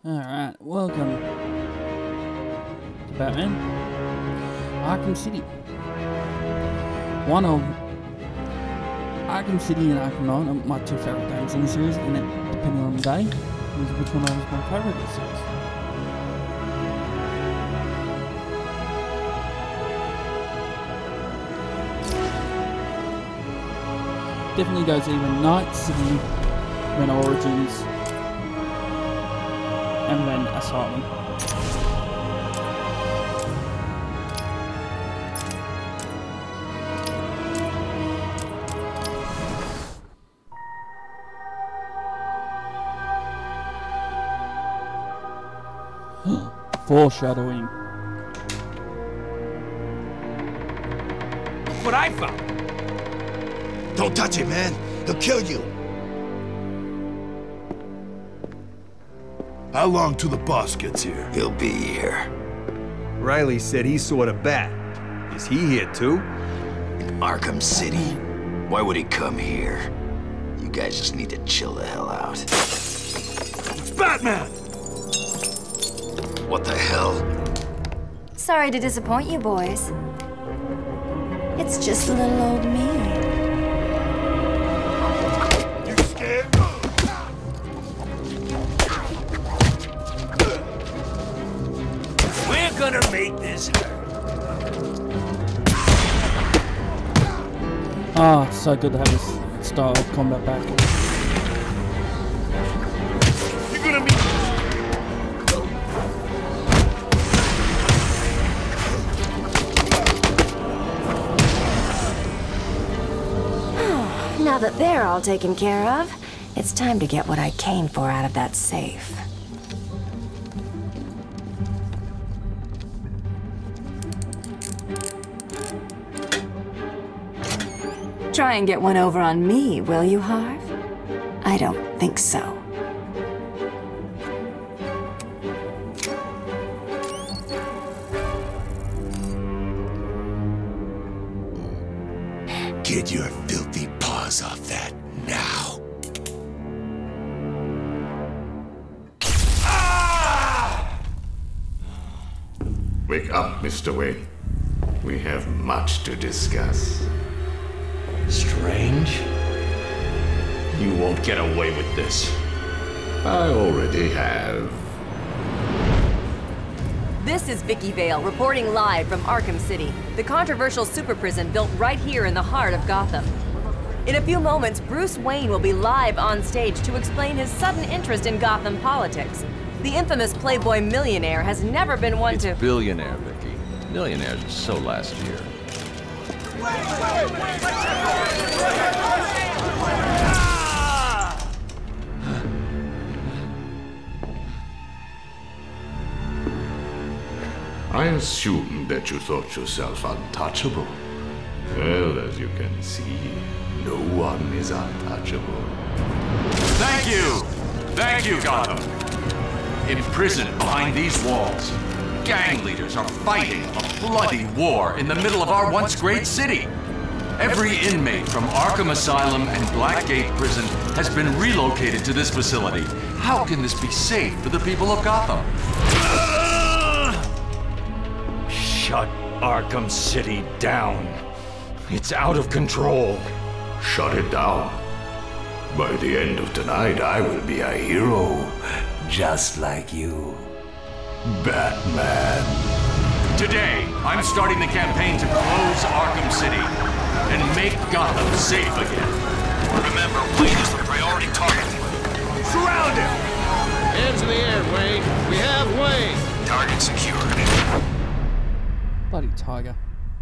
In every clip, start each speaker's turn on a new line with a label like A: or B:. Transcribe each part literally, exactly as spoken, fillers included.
A: Alright, welcome to Batman Arkham City. One of Arkham City and Arkham Knight are my two favourite games in the series, and it, depending on the day, is which one I was my favourite in the series. Definitely goes even Night City, then Origins, and then Asylum. Foreshadowing.
B: Look what I found!
C: Don't touch it, man. He'll kill you. How long till the boss gets here?
D: He'll be here.
B: Riley said he saw the bat. Is he here too?
D: In Arkham City? Why would he come here? You guys just need to chill the hell out.
C: It's Batman!
D: What the hell?
E: Sorry to disappoint you boys. It's just little old me.
C: You scared?
B: We're gonna make this hurt.
A: Ah, it's so good to have this style of combat back.
C: You're gonna be...
E: Now that they're all taken care of, it's time to get what I came for out of that safe. Try and get one over on me, will you, Harv? I don't think so.
C: Get your filthy paws off that now. Ah!
F: Wake up, Mister Wayne. We have much to discuss.
B: Strange? You won't get away with this.
F: I already have.
G: This is Vicky Vale, reporting live from Arkham City, the controversial super prison built right here in the heart of Gotham. In a few moments, Bruce Wayne will be live on stage to explain his sudden interest in Gotham politics. The infamous Playboy millionaire has never been one
H: it's
G: to-
H: billionaire, Vicky. Millionaires were so last year.
F: I assumed that you thought yourself untouchable. Well, as you can see, no one is untouchable.
I: Thank you! Thank you, Gotham! Imprisoned behind these walls, gang leaders are fighting a bloody war in the middle of our once great city. Every inmate from Arkham Asylum and Blackgate Prison has been relocated to this facility. How can this be safe for the people of Gotham?
B: Shut Arkham City down. It's out of control.
F: Shut it down. By the end of tonight, I will be a hero, just like you. Batman.
I: Today, I'm starting the campaign to close Arkham City and make Gotham safe again.
D: Remember, Wayne is the priority target.
B: Surround him!
J: Hands in the air, Wayne. We have Wayne.
D: Target secured.
A: Bloody tiger.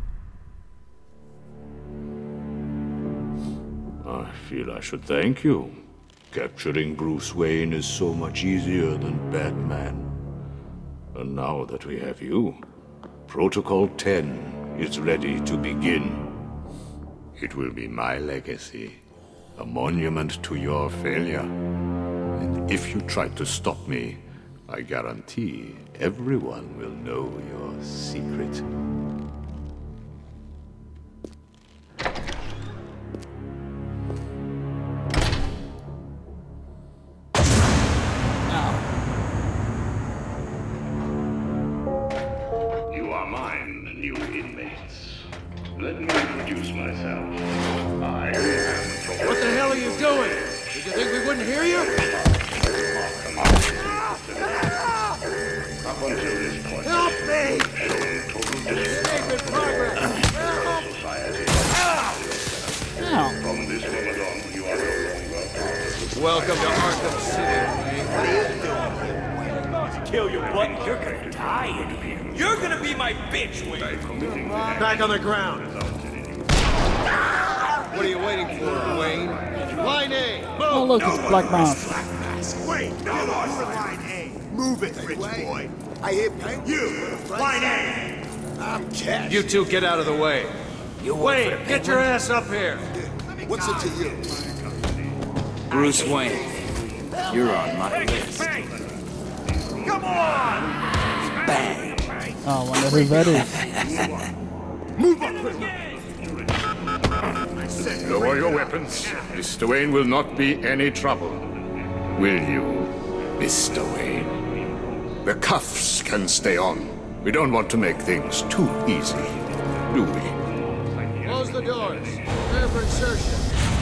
F: I feel I should thank you. Capturing Bruce Wayne is so much easier than Batman. And now that we have you, Protocol ten is ready to begin. It will be my legacy, a monument to your failure. And if you try to stop me, I guarantee everyone will know your secret.
K: Let me introduce myself. I am...
J: What the hell are you doing? Did you think we wouldn't hear you?
K: Up until this point,
J: Help me!
K: total
J: Escape in progress!
K: society.
A: Ow.
K: From this moment on, you are no longer part of the
J: Welcome to Arkham City, Wayne. What are you doing?
L: Kill your butt. You're gonna die in here. You're gonna be my bitch, Wayne.
J: Back on the ground. What are you waiting for, Wayne? Line A. Move.
A: Oh look, it's Black Mask.
C: Wait, no more line A. Move it, rich boy. I hear you. Line A. I'm cash.
J: You two get out of the way.
L: You
J: Wayne, get your ass up here.
C: What's it to you?
L: Bruce Wayne, you're on my list.
J: Come on!
L: Bang.
A: Oh, I wonder who that is.
C: Move up, prisoner.
F: Lower your weapons. Mister Wayne will not be any trouble. Will you, Mister Wayne? The cuffs can stay on. We don't want to make things too easy, do we?
J: Close the doors. Prepare for insertion.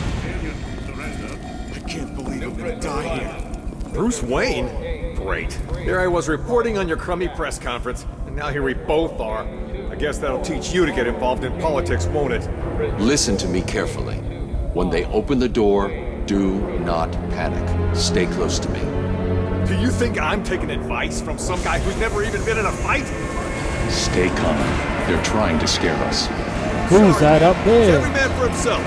C: I can't believe I'm gonna die here.
M: Bruce Wayne? Great. There I was reporting on your crummy press conference, and now here we both are. I guess that'll teach you to get involved in politics, won't it?
H: Listen to me carefully. When they open the door, do not panic. Stay close to me.
M: Do you think I'm taking advice from some guy who's never even been in a fight?
H: Stay calm. They're trying to scare us.
A: Who's that up there?
M: Every man for himself.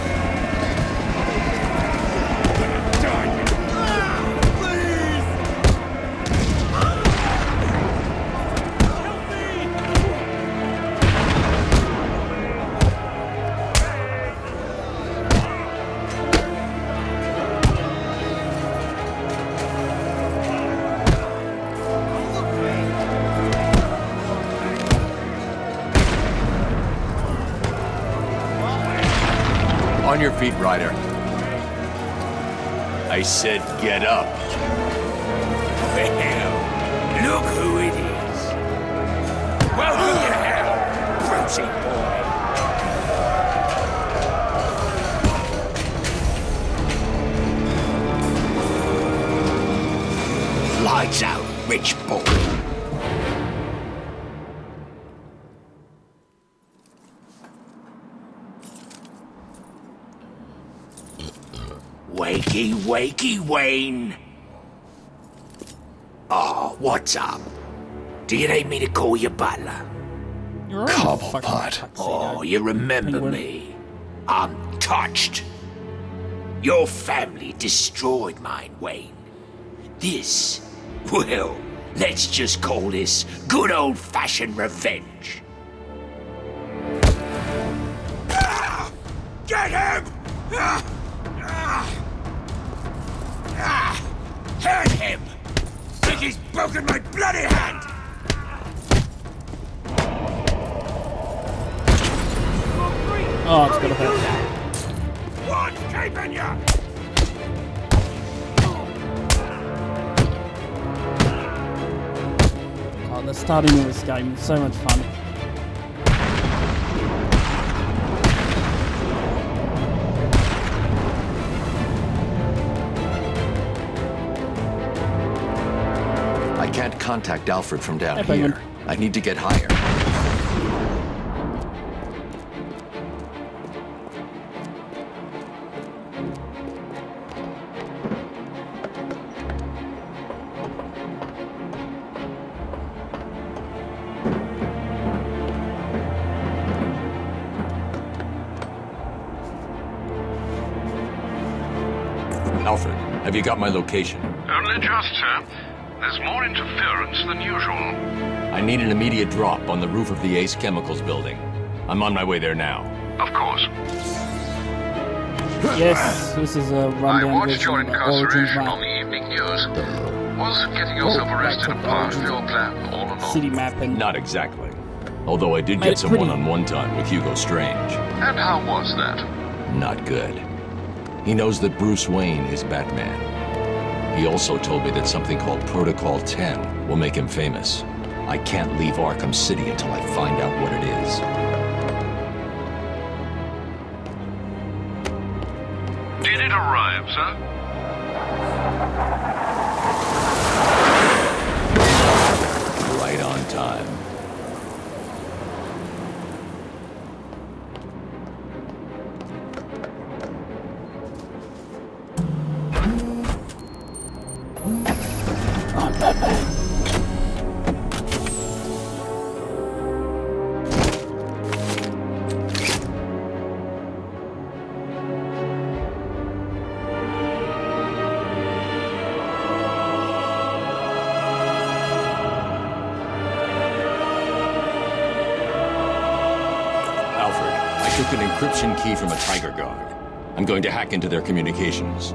H: On your feet, Ryder. I said get up.
L: Well, look who it is. Welcome to hell, Brucey boy. Lights out, rich boy. Wakey, wakey, Wayne. Oh, what's up? Do you need me to call you butler?
H: Cobblepot.
L: Oh, you remember me. I'm touched. Your family destroyed mine, Wayne. This, well, let's just call this good old-fashioned revenge. Ah! Get him! Ah! Ah! Ah! Hurt him! Think he's broken my bloody hand!
A: Oh, it's gonna hurt.
L: What's keeping you?
A: Oh, the starting of this game is so much fun.
H: I can't contact Alfred from down
A: Hey,
H: here. I need to get higher. Alfred, have you got my location?
I: Only just, sir. There's more interference than usual.
H: I need an immediate drop on the roof of the Ace Chemicals building. I'm on my way there now.
I: Of course.
A: Yes, this is a
I: I
A: rundown
I: watched
A: version
I: your
A: of the Origins
I: incarceration
A: map.
I: on the evening news. Was getting yourself
A: Oh,
I: arrested a
A: that's
I: part of
A: the
I: your plan all along?
A: City mapping.
H: Not exactly. Although I did
A: Made
H: get
A: it
H: some
A: pretty.
H: one-on-one time with Hugo Strange.
I: And how was that?
H: Not good. He knows that Bruce Wayne is Batman. He also told me that something called Protocol ten will make him famous. I can't leave Arkham City until I find out what it is.
K: arrives, huh?
H: Right on time. I took an encryption key from a Tiger Guard. I'm going to hack into their communications.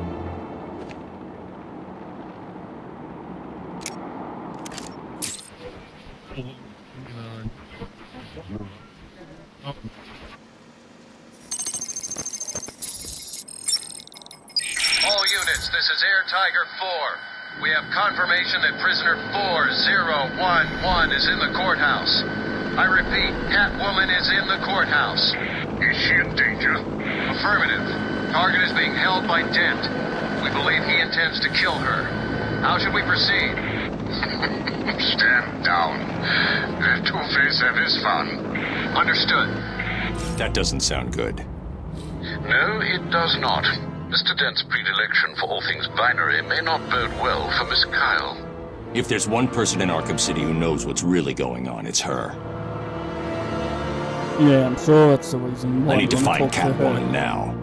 J: All units, this is Air Tiger four. We have confirmation that prisoner four zero one one is in the courthouse. I repeat, Catwoman is in the courthouse.
K: Is she in danger?
J: Affirmative. Target is being held by Dent. We believe he intends to kill her. How should we proceed?
K: Stand down. Let Two-Face have his fun.
J: Understood.
H: That doesn't sound good.
K: No, it does not. Mister Dent's predilection for all things binary may not bode well for Miss Kyle.
H: If there's one person in Arkham City who knows what's really going on, it's her.
A: Yeah, I'm sure that's the reason why
H: I need to
A: we wanna
H: find
A: talk to her.
H: Catwoman now.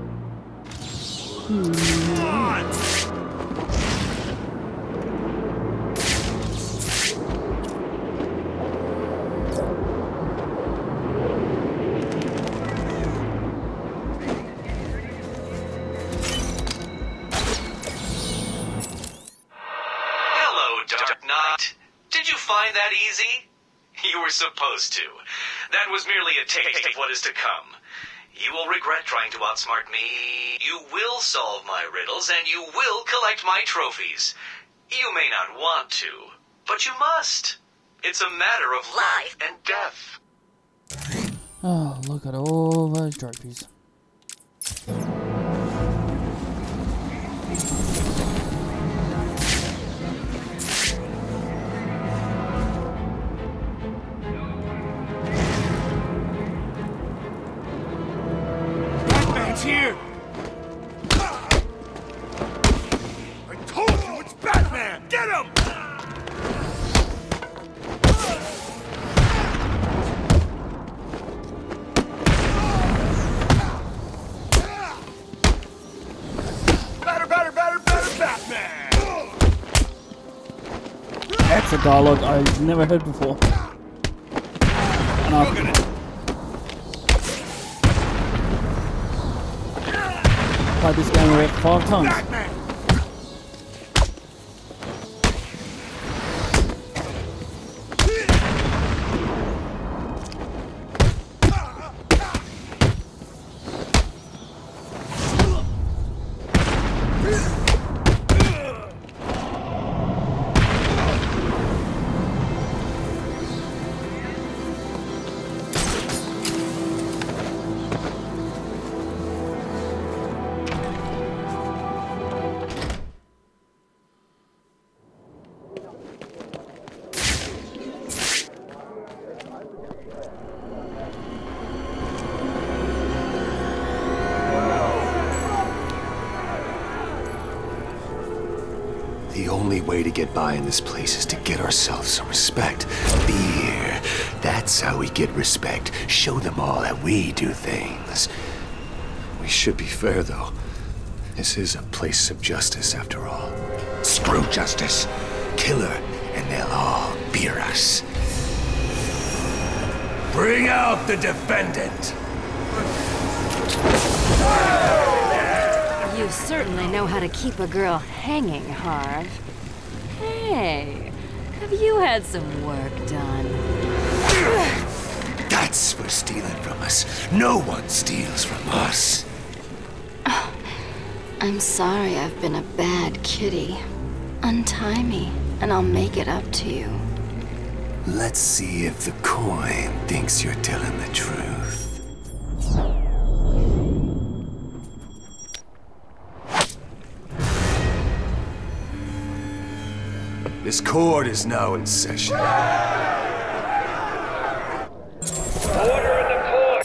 N: Hello, Dark Knight. Did you find that easy? You were supposed to. That was merely a taste of what is to come. You will regret trying to outsmart me. You will solve my riddles, and you will collect my trophies. You may not want to, but you must. It's a matter of life and death.
A: Oh, look at all those trophies.
C: Batman's here! I told you it's Batman! Get him! Batter, batter, batter, batter, Batman!
A: That's a dialogue I've never heard before. And I've played this game about five times.
O: The only way to get by in this place is to get ourselves some respect. Fear. That's how we get respect. Show them all that we do things. We should be fair, though. This is a place of justice, after all. Screw justice. Kill her, and they'll all fear us. Bring out the defendant!
G: You certainly know how to keep a girl hanging, Harv. Hey, have you had some work done?
O: That's for stealing from us. No one steals from us.
E: Oh, I'm sorry I've been a bad kitty. Untie me, and I'll make it up to you.
O: Let's see if the coin thinks you're telling the truth. This court is now in session.
L: Order in the court!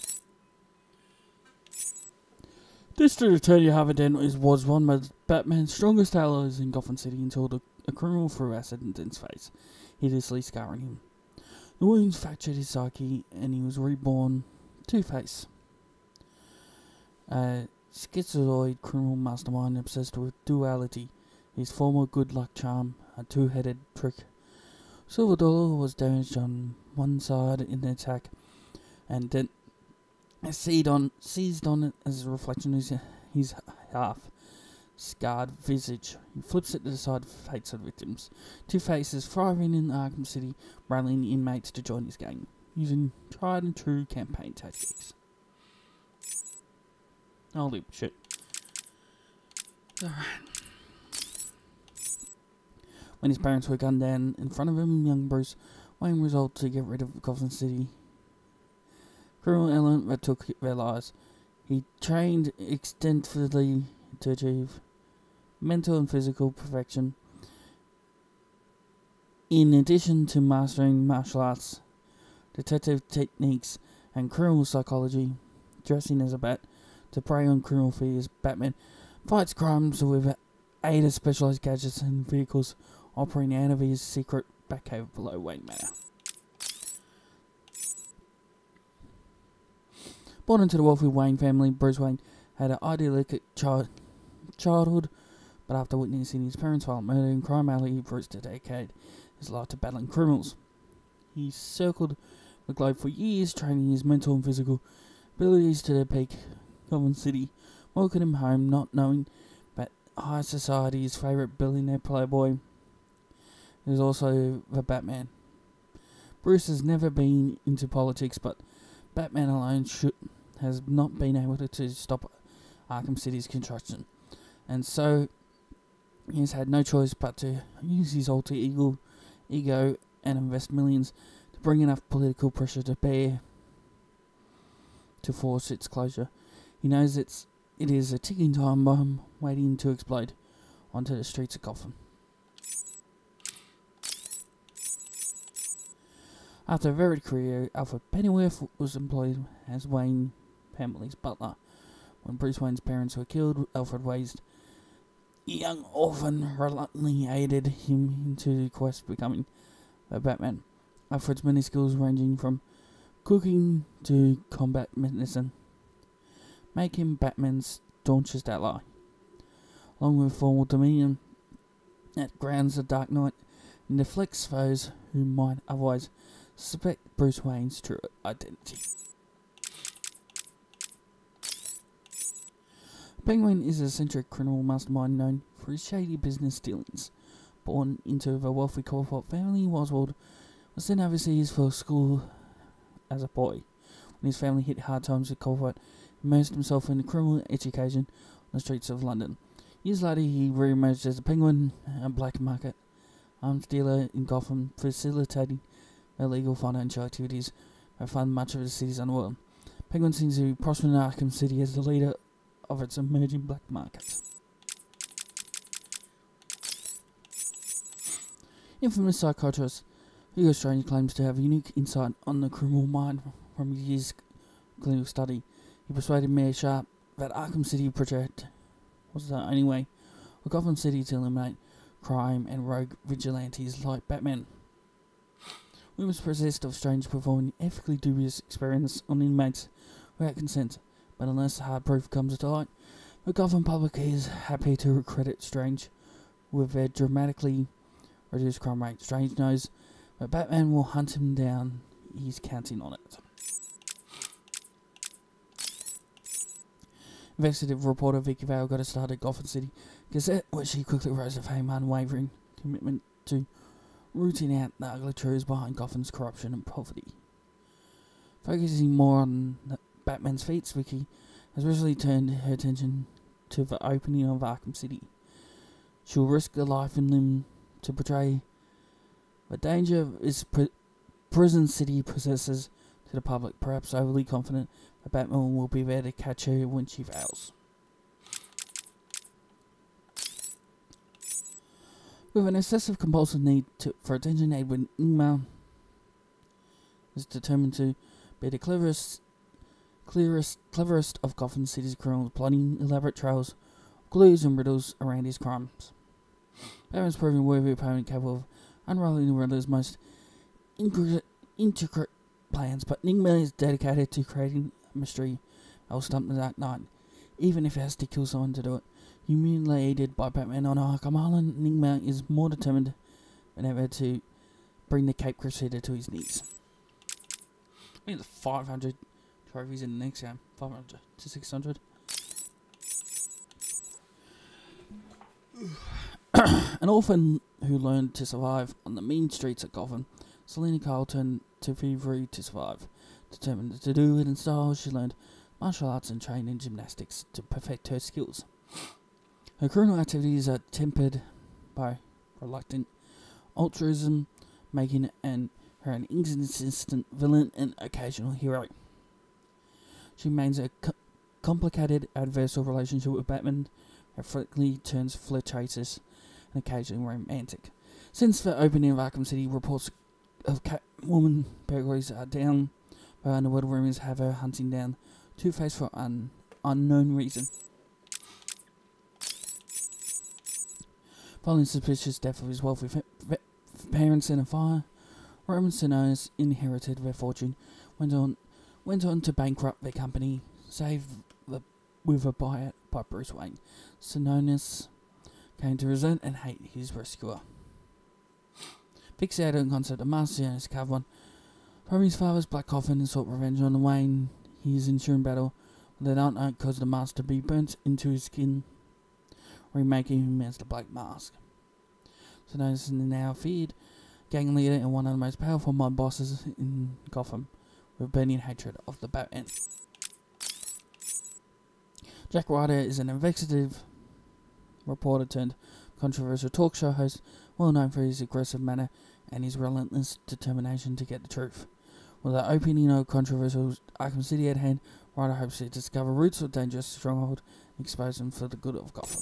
A: District Attorney Harvey Dent is, was one of Batman's strongest allies in Gotham City until the, a criminal threw acid in Dent's face, hideously scarring him. The wounds fractured his psyche, and he was reborn Two-Face. A schizoid criminal mastermind obsessed with duality, his former good luck charm, a two-headed trick. Silver Dollar was damaged on one side in the attack, and Dent seized on, seized on it as a reflection of his, his half-scarred visage. He flips it to decide the fates of victims. Two-Face is thriving in Arkham City, rallying inmates to join his gang, using tried and true campaign tactics. Holy shit. Alright. When his parents were gunned down in front of him, young Bruce Wayne resolved to get rid of Gotham City criminal element that took their lives. He trained extensively to achieve mental and physical perfection. In addition to mastering martial arts, detective techniques, and criminal psychology, dressing as a bat to prey on criminal fears, Batman fights crimes with aid of specialized gadgets and vehicles operating out of his secret Batcave below Wayne Manor. Born into the wealthy Wayne family, Bruce Wayne had an idyllic child childhood, but after witnessing his parents' violent murder and crime alley, Bruce dedicated his life to battling criminals. He circled the globe for years, training his mental and physical abilities to their peak. Gotham City welcomed him home, not knowing that high society's favourite billionaire playboy is also the Batman. Bruce has never been into politics, but Batman alone should, has not been able to, to stop Arkham City's construction, and so he has had no choice but to use his alter ego, ego and invest millions to bring enough political pressure to bear to force its closure. He knows it's it is a ticking time bomb waiting to explode onto the streets of Gotham. After a varied career, Alfred Pennyworth was employed as Wayne family's butler. When Bruce Wayne's parents were killed, Alfred raised a young orphan, reluctantly aided him into the quest of becoming a Batman. Alfred's many skills, ranging from cooking to combat medicine, make him Batman's staunchest ally. Along with formal demeanor that grounds the Dark Knight and deflects foes who might otherwise suspect Bruce Wayne's true identity. Penguin is an eccentric criminal mastermind known for his shady business dealings. Born into the wealthy Cobblepot family, Oswald was sent overseas for school as a boy. When his family hit hard times with Cobblepot, he immersed himself in criminal education on the streets of London. Years later, he re-emerged as a Penguin, a black market arms dealer in Gotham, facilitating illegal financial activities that fund much of the city's underworld. Penguin seems to be prospering in Arkham City as the leader of its emerging black market. Infamous psychiatrist Hugo Strange claims to have unique insight on the criminal mind from his years clinical study. He persuaded Mayor Sharp that Arkham City project was the only way for Gotham City to eliminate crime and rogue vigilantes like Batman. We was possessed of Strange performing ethically dubious experiments on inmates without consent, but unless hard proof comes to light, the Gotham public is happy to credit Strange with their dramatically reduced crime rate. Strange knows that Batman will hunt him down. He's counting on it. Investigative reporter Vicky Vale got a start at Gotham City Gazette, where she quickly rose to fame, unwavering commitment to rooting out the ugly truths behind Gotham's corruption and poverty. Focusing more on Batman's feats, Vicky has recently turned her attention to the opening of Arkham City. She'll risk her life and limb to portray the danger its pr prison city possesses to the public, perhaps overly confident that Batman will be there to catch her when she fails. With an excessive compulsive need to, for attention, Edwin Ingmar is determined to be the cleverest, clearest, cleverest of Gotham City's criminals, plotting elaborate trails, clues and riddles around his crimes. Batman's proven worthy opponent, capable of unraveling the Riddler's most intricate plans, but Ingmar is dedicated to creating a mystery that will stump the Dark Knight, even if it has to kill someone to do it. Humiliated by Batman on Arkham Island, Ingmar is more determined than ever to bring the Cape Crusader to his knees. I think there's five hundred trophies in the next game. five hundred to six hundred. An orphan who learned to survive on the mean streets of Gotham, Selina Kyle turned to thievery to survive. Determined to do it in style, she learned martial arts and trained in gymnastics to perfect her skills. Her criminal activities are tempered by reluctant altruism, making an, her an inconsistent villain and occasional hero. She maintains a co complicated adversarial relationship with Batman, that frequently turns flirtatious and occasionally romantic. Since the opening of Arkham City, reports of Catwoman burglaries are down, but underworld rumors have her hunting down Two-Face for an unknown reason. Following suspicious death of his wealthy parents in a fire, Roman Sinonis inherited their fortune, went on went on to bankrupt their company, saved the, with a buyout by Bruce Wayne. Sinonis came to resent and hate his rescuer. Fixated on the concept of Master Sinonis carved one from his father's black coffin and sought revenge on Wayne. His ensuing battle with the Dark Knight caused the mask to be burnt into his skin, remaking him as the Black Mask. Sinonis is now feared gang leader and one of the most powerful mob bosses in Gotham, with burning hatred of the Batman. Jack Ryder is an investigative reporter turned controversial talk show host, well known for his aggressive manner and his relentless determination to get the truth. With the opening of controversial Arkham City at hand, Ryder hopes to discover roots of dangerous stronghold and expose them for the good of Gotham.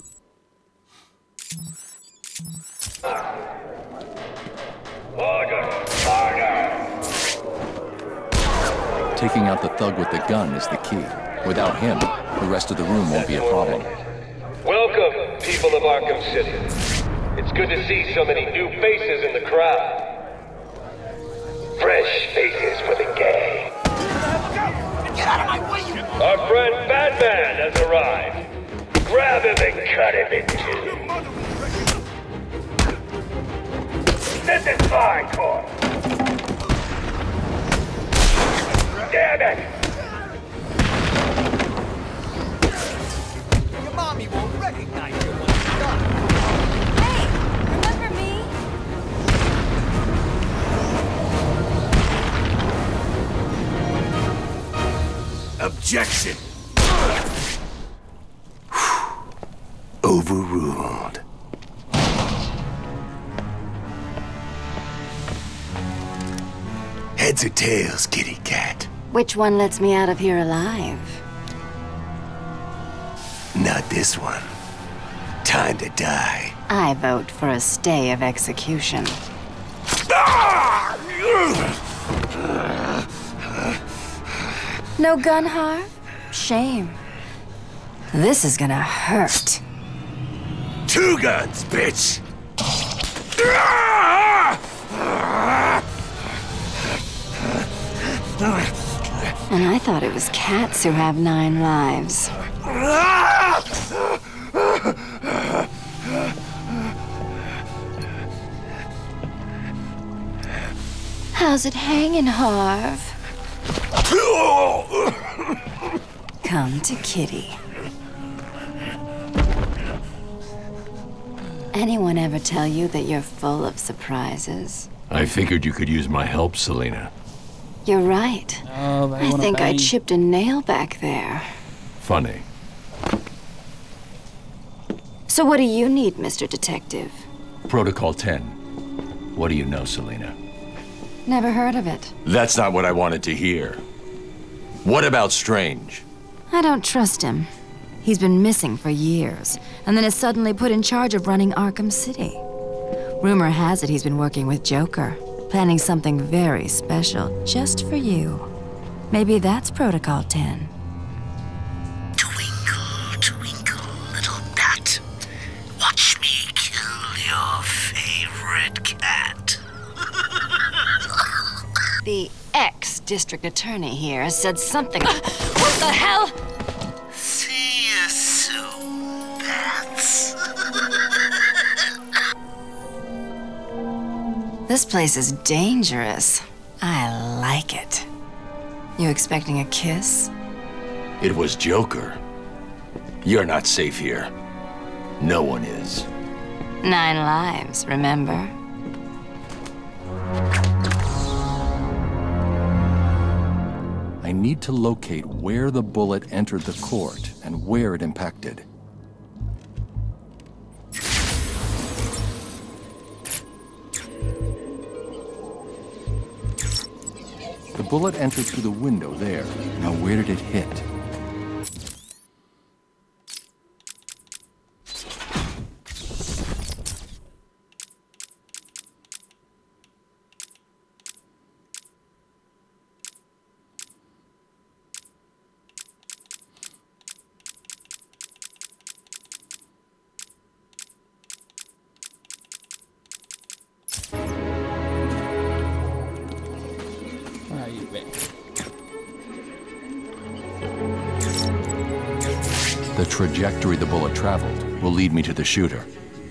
L: Order! Order!
H: Taking out the thug with the gun is the key. Without him, the rest of the room won't be a problem.
P: Welcome, people of Arkham City. It's good to see so many new faces in the crowd. Fresh faces for the gang.
C: Get out of my way, you...
P: Our friend Batman has arrived. Grab him and cut him in two. This is my court. Damn it!
C: Your mommy won't recognize you when it's done.
G: Hey, remember me?
O: Objection! Overruled. Heads or tails, kitty cat?
E: Which one lets me out of here alive?
O: Not this one. Time to die.
E: I vote for a stay of execution. No gun, Harv? Shame. This is gonna hurt.
O: Two guns, bitch!
E: And I thought it was cats who have nine lives. How's it hanging, Harv? Come to Kitty. Anyone ever tell you that you're full of surprises?
H: I figured you could use my help, Selina.
E: You're right.
A: Oh,
E: I think I chipped a nail back there.
H: Funny.
E: So what do you need, Mister Detective?
H: Protocol ten. What do you know, Selina?
E: Never heard of it.
H: That's not what I wanted to hear. What about Strange?
E: I don't trust him. He's been missing for years, and then is suddenly put in charge of running Arkham City. Rumor has it he's been working with Joker, planning something very special just for you. Maybe that's Protocol ten.
O: Twinkle, twinkle, little bat. Watch me kill your favorite cat.
E: The ex-district attorney here said something. What the hell?
O: See you soon, bats.
E: This place is dangerous. I like it. You expecting a kiss?
H: It was Joker. You're not safe here. No one is.
E: Nine lives, remember?
H: I need to locate where the bullet entered the court and where it impacted. The bullet entered through the window there. Now where did it hit? The trajectory the bullet traveled will lead me to the shooter.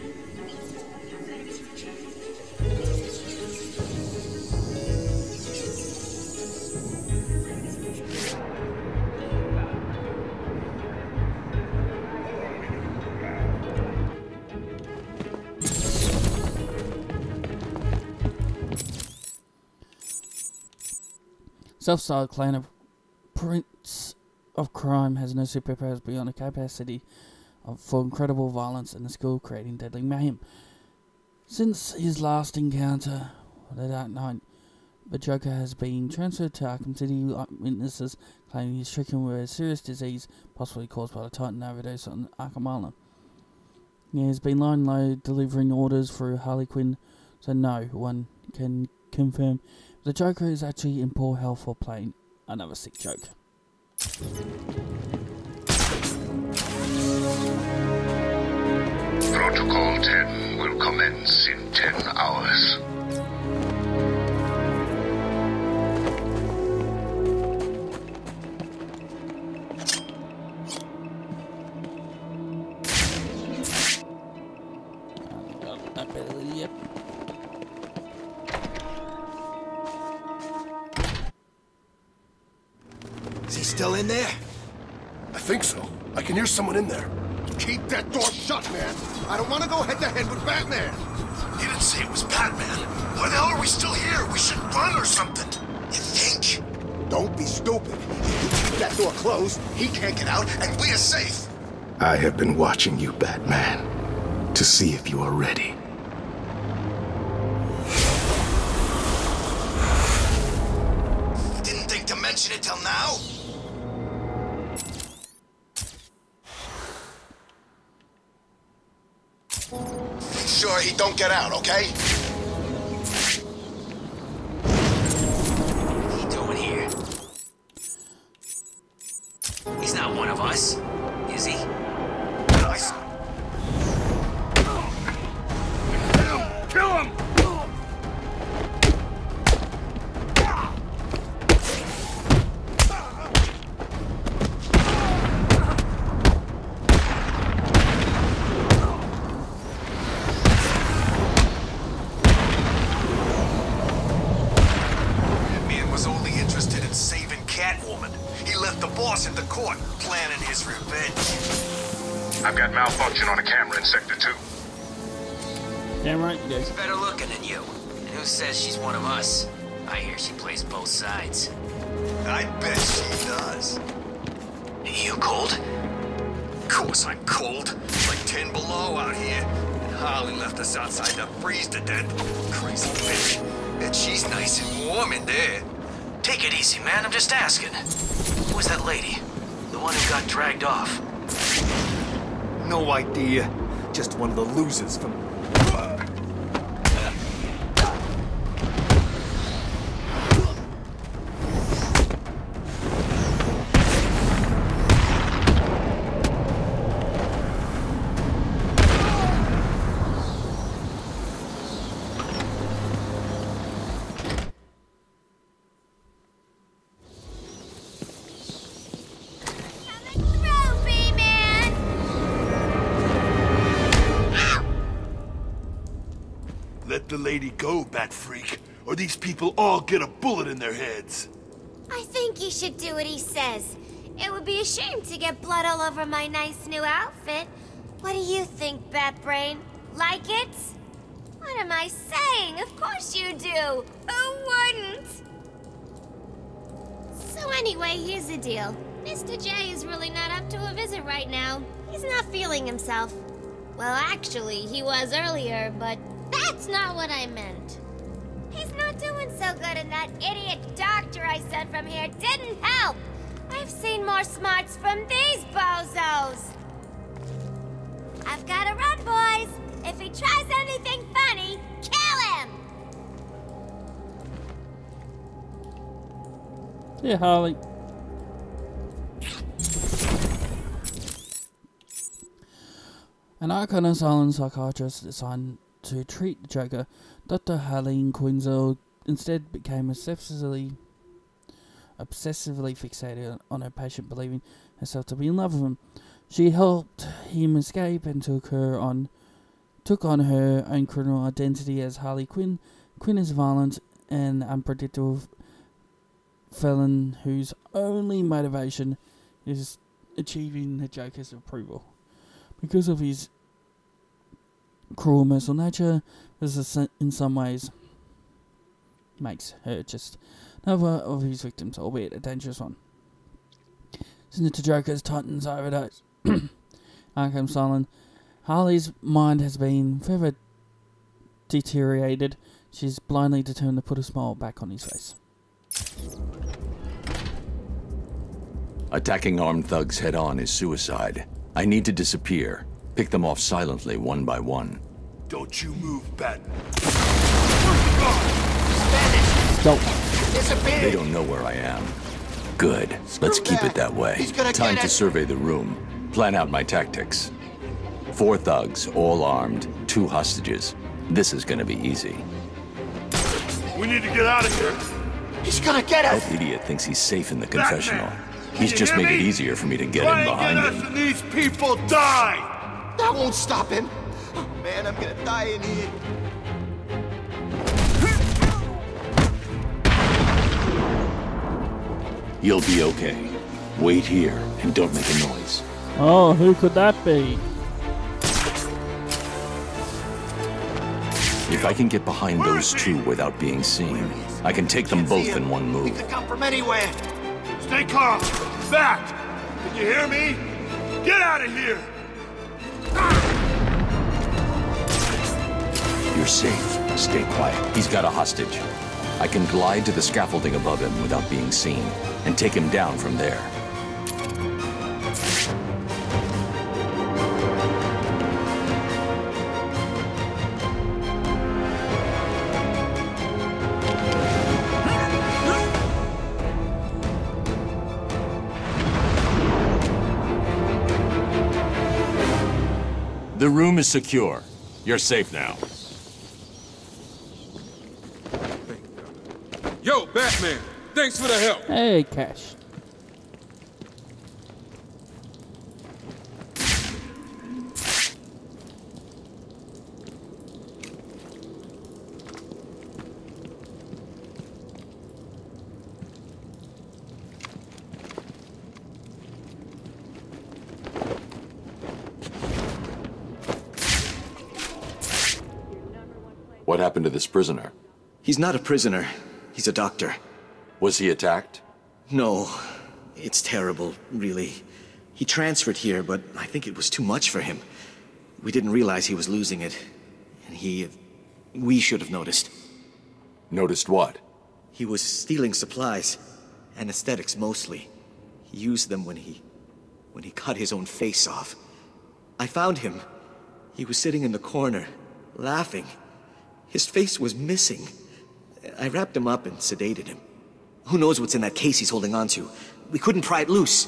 A: Self-styled clan of Prince of Crime has no superpowers beyond a capacity of, for incredible violence and the skill of creating deadly mayhem. Since his last encounter with the Dark Knight, the Joker has been transferred to Arkham City. Witnesses claiming he's stricken with a serious disease, possibly caused by the Titan overdose on Arkham Island. He has been lying low, delivering orders through Harley Quinn, so no one can confirm the Joker is actually in poor health or playing another sick Joker.
K: Protocol ten will commence in ten hours.
A: Yep.
C: Is he still in there?
Q: I think so. I can hear someone in there.
C: Keep that door shut, man. I don't want to go head-to-head with Batman.
Q: He didn't say it was Batman. Why the hell are we still here? We should run or something.
C: You think? Don't be stupid. If you keep that door closed, he can't get out, and we are safe.
O: I have been watching you, Batman, to see if you are ready.
C: Didn't think to mention it till now? Make sure he don't get out, okay?
N: What are you doing here? He's not one of us, is he?
C: Nice. Kill him! Kill him!
Q: At the court, planning his revenge.
K: I've got malfunction on a camera in Sector two.
A: Damn right you do.
N: She's better looking than you. And who says she's one of us? I hear she plays both sides.
Q: I bet she does.
N: You cold?
Q: Of course I'm cold. It's like ten below out here. And Harley left us outside to freeze to death. Crazy bitch. Bet she's nice and warm in there.
N: Take it easy, man. I'm just asking. Who was that lady? The one who got dragged off?
M: No idea. Just one of the losers from...
C: Let the lady go, Bat Freak, or these people all get a bullet in their heads.
R: I think you should do what he says. It would be a shame to get blood all over my nice new outfit. What do you think, Batbrain? Like it? What am I saying? Of course you do. Who wouldn't? So anyway, here's the deal. Mister J is really not up to a visit right now. He's not feeling himself. Well, actually, he was earlier, but that's not what I meant. He's not doing so good, and that idiot doctor I sent from here didn't help. I've seen more smarts from these bozos. I've got to run, boys. If he tries anything funny, kill him!
A: Yeah, Harley. An Arkham Asylum psychiatrist assigned to treat the Joker, Doctor Harleen Quinzel, instead became obsessively, obsessively fixated on her patient, believing herself to be in love with him. She helped him escape and took her on, took on her own criminal identity as Harley Quinn. Quinn is a violent and unpredictable felon whose only motivation is achieving the Joker's approval. Because of his cruel, merciful nature, this in some ways makes her just another of his victims, albeit a dangerous one. Since the Joker's Titans overdose, Arkham Asylum, Harley's mind has been further deteriorated. She's blindly determined to put a smile back on his face.
H: Attacking armed thugs head-on is suicide. I need to disappear. Pick them off silently, one by one.
C: Don't you move, Bat.
A: Go.
H: They don't know where I am. Good. Let's keep it that way. Time to survey the room. Plan out my tactics. Four thugs, all armed, two hostages. This is gonna be easy.
C: We need to get out of here.
O: He's gonna get us!
H: That idiot thinks he's safe in the confessional.
C: Batman,
H: He's just made
C: me?
H: it easier for me to get
C: Try
H: in
C: and
H: behind
C: get us
H: him.
C: and these people die!
O: That won't stop him. Oh, man, I'm gonna die in here.
H: You'll be okay. Wait here and don't make a noise.
A: Oh, who could that be?
H: If I can get behind those two without being seen, I can take them both in one move.
O: Could come from anywhere.
C: Stay calm. Back. Can you hear me? Get out of here.
H: You're safe. Stay quiet. He's got a hostage. I can glide to the scaffolding above him without being seen, and take him down from there. The room is secure. You're safe now.
S: Yo, Batman! Thanks for the help!
A: Hey, Cash.
H: What happened to this prisoner?
T: He's not a prisoner. He's a doctor.
H: Was he attacked?
T: No. It's terrible, really. He transferred here, but I think it was too much for him. We didn't realize he was losing it. And he... we should have noticed.
H: Noticed what?
T: He was stealing supplies. Anesthetics, mostly. He used them when he... when he cut his own face off. I found him. He was sitting in the corner, laughing. His face was missing. I wrapped him up and sedated him. Who knows what's in that case he's holding on to? We couldn't pry it loose.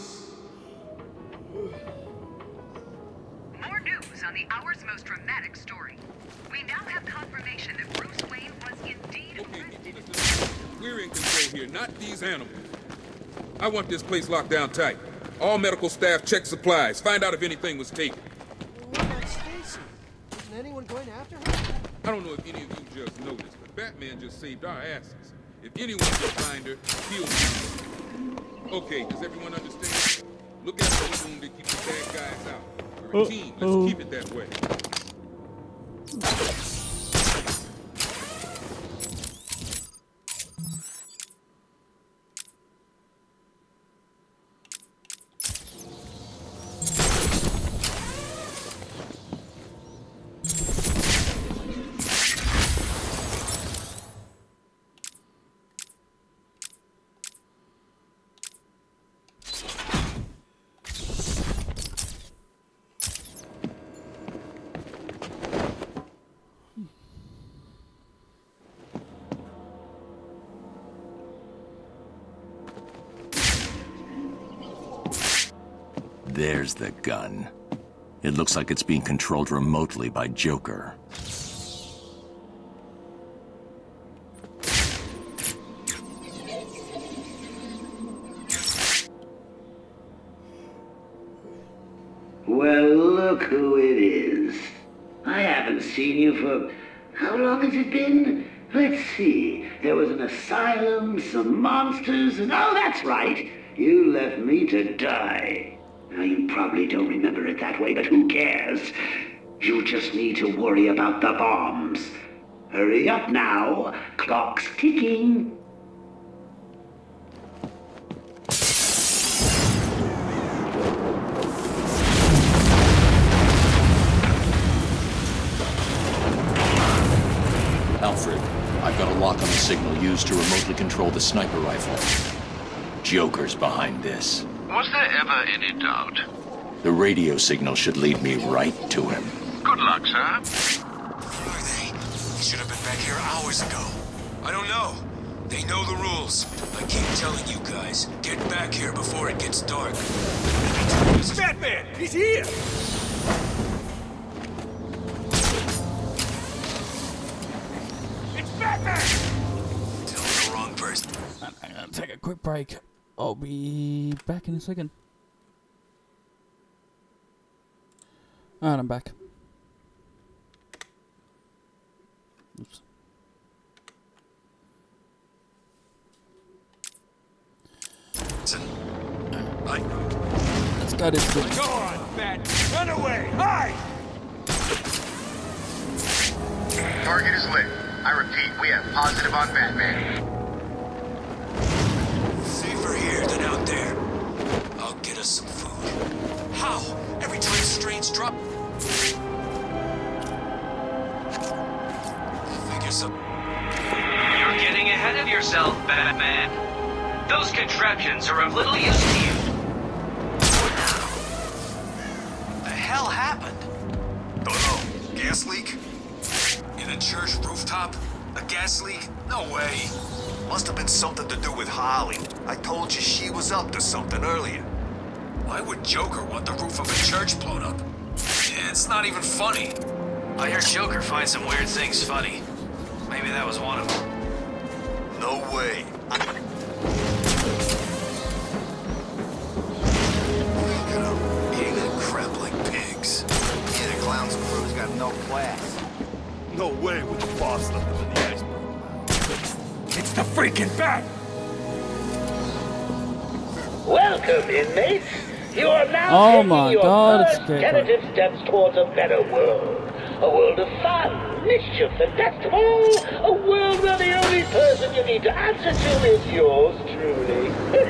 U: More news on the hour's most dramatic story. We now have confirmation that Bruce Wayne was indeed...
S: Okay, we're in control here, not these animals. I want this place locked down tight. All medical staff check supplies. Find out if anything was taken.
V: What about Stacy? Isn't anyone going after her?
S: I don't know if any of you just noticed, but Batman just saved our asses. If anyone can find her, he'll be. Okay, does everyone understand? Look at the room to keep the bad guys out. We're a team. Let's keep it that way.
H: There's the gun. It looks like it's being controlled remotely by Joker.
B: Well, look who it is. I haven't seen you for... How long has it been? Let's see. There was an asylum, some monsters, and... Oh, that's right! You left me to die. Now, you probably don't remember it that way, but who cares? You just need to worry about the bombs. Hurry up now. Clock's ticking.
H: Alfred, I've got a lock on the signal used to remotely control the sniper rifle. Joker's behind this.
K: Was there ever any doubt?
H: The radio signal should lead me right to him.
K: Good luck, sir.
Q: Who are they? They should have been back here hours ago. I don't know. They know the rules. I keep telling you guys, get back here before it gets dark.
C: It's Batman! He's here! It's Batman!
Q: Tell the wrong person.
A: I'm gonna take a quick break. I'll be back in a second. Alright, I'm back. Oops.
Q: I...
A: Let's go this way.
C: Go on, Bat! Run away! Hide!
J: Target is lit. I repeat, we have positive on Batman.
Q: Safer here than out there. I'll get us some food. How? Every time strains drop... Figure some...
N: You're getting ahead of yourself, Batman. Those contraptions are of little use to you.
Q: The hell happened? Don't know. Gas leak? In a church rooftop? A gas leak? No way.
O: Must have been something to do with Harley. I told you she was up to something earlier.
Q: Why would Joker want the roof of a church blown up? Yeah, it's not even funny.
N: I heard Joker find some weird things funny. Maybe that was one of them.
O: No way.
Q: Look at them, eating that crap like pigs.
O: Yeah, the clown's crew's got no class. No way would the boss let them in the iceberg.
L: It's the freaking Bat!
B: Welcome, inmates. You are now
A: Oh
B: taking
A: my
B: your
A: God,
B: first
A: it's good.
B: tentative steps towards a better world. A world of fun, mischief, and best of all, a world where the only person you need to answer to is yours truly.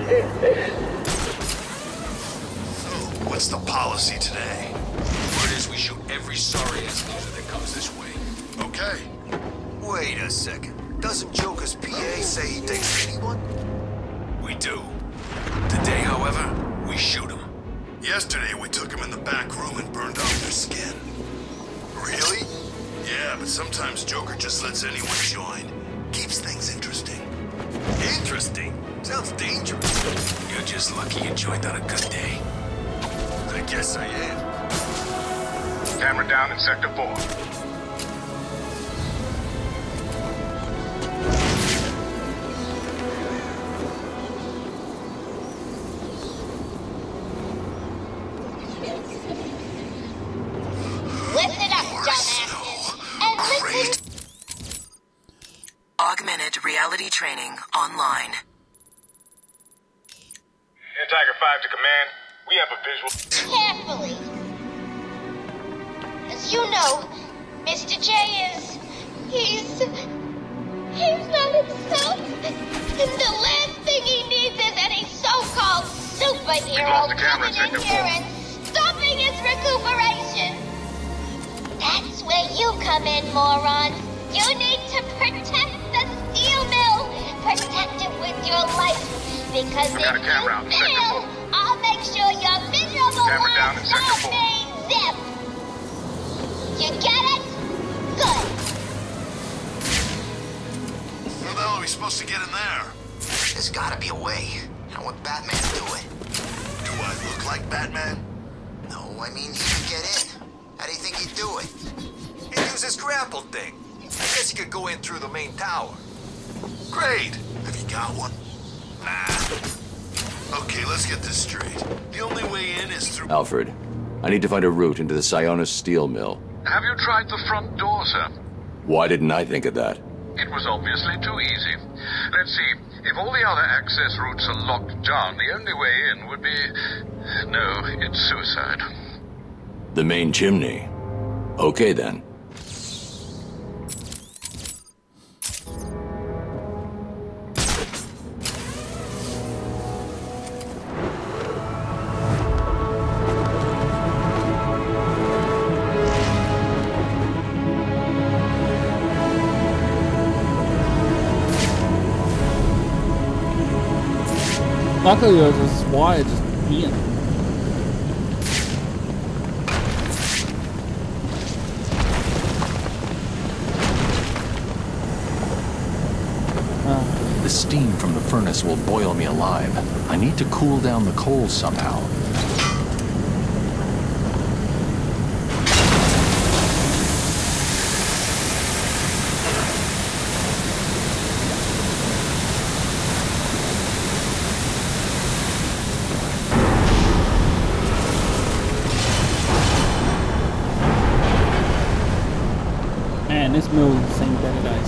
Q: So, what's the policy today? Word is we shoot every sorry-ass loser that comes this way.
O: Okay. Wait a second. Doesn't Joker's P A say he takes anyone?
Q: We do. Today, however, we shoot them.
O: Yesterday we took him in the back room and burned off their skin. Really? Yeah, but sometimes Joker just lets anyone join. Keeps things interesting. Interesting? Sounds dangerous.
Q: You're just lucky you joined on a good day.
O: I guess I am.
J: Camera down in Sector four.
R: Listen up, dumbasses, and listen
D: Augmented reality training online.
P: Air Tiger five to command. We have a visual.
R: Carefully. As you know, Mister J is... he's... he's not himself. And the last thing he needs is any so-called superhero coming in here and stopping his recuperation. That's where you come in, morons. You need to protect the steel mill. Protect it with your life. Because if you fail, I'll make sure your miserable lives all stay zip. You get it? Good.
Q: How the hell are we supposed to get in there? There's gotta be a way. How would Batman do it? Do I look like Batman? No, I mean he could get in. How do you think he'd do it? He'd use his grapple thing. I guess he could go in through the main tower. Great. Have you got one? Nah. Okay, let's get this straight. The only way in is through...
H: Alfred, I need to find a route into the Sionis steel mill.
K: Have you tried the front door, sir?
H: Why didn't I think of that?
K: It was obviously too easy. Let's see. If all the other access routes are locked down, the only way in would be... No, it's suicide.
H: The main chimney. Okay, then.
A: Luckily, there was this wire just here.
H: Uh, the steam from the furnace will boil me alive. I need to cool down the coal somehow.
A: This mill has seen better days.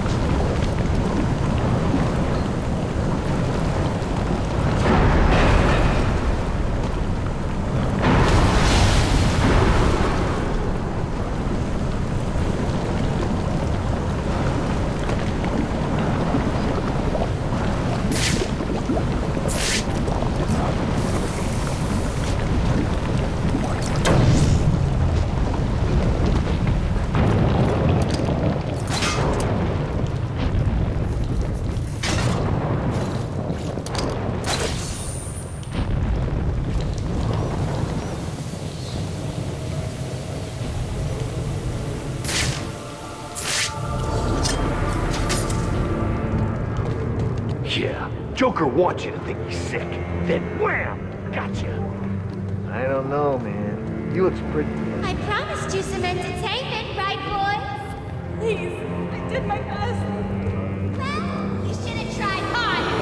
C: Joker wants you to think he's sick. Then wham! Gotcha.
V: I don't know, man. You look pretty.
R: I promised you some entertainment, right, boys?
G: Please, I did my best.
R: Well, you should have tried harder.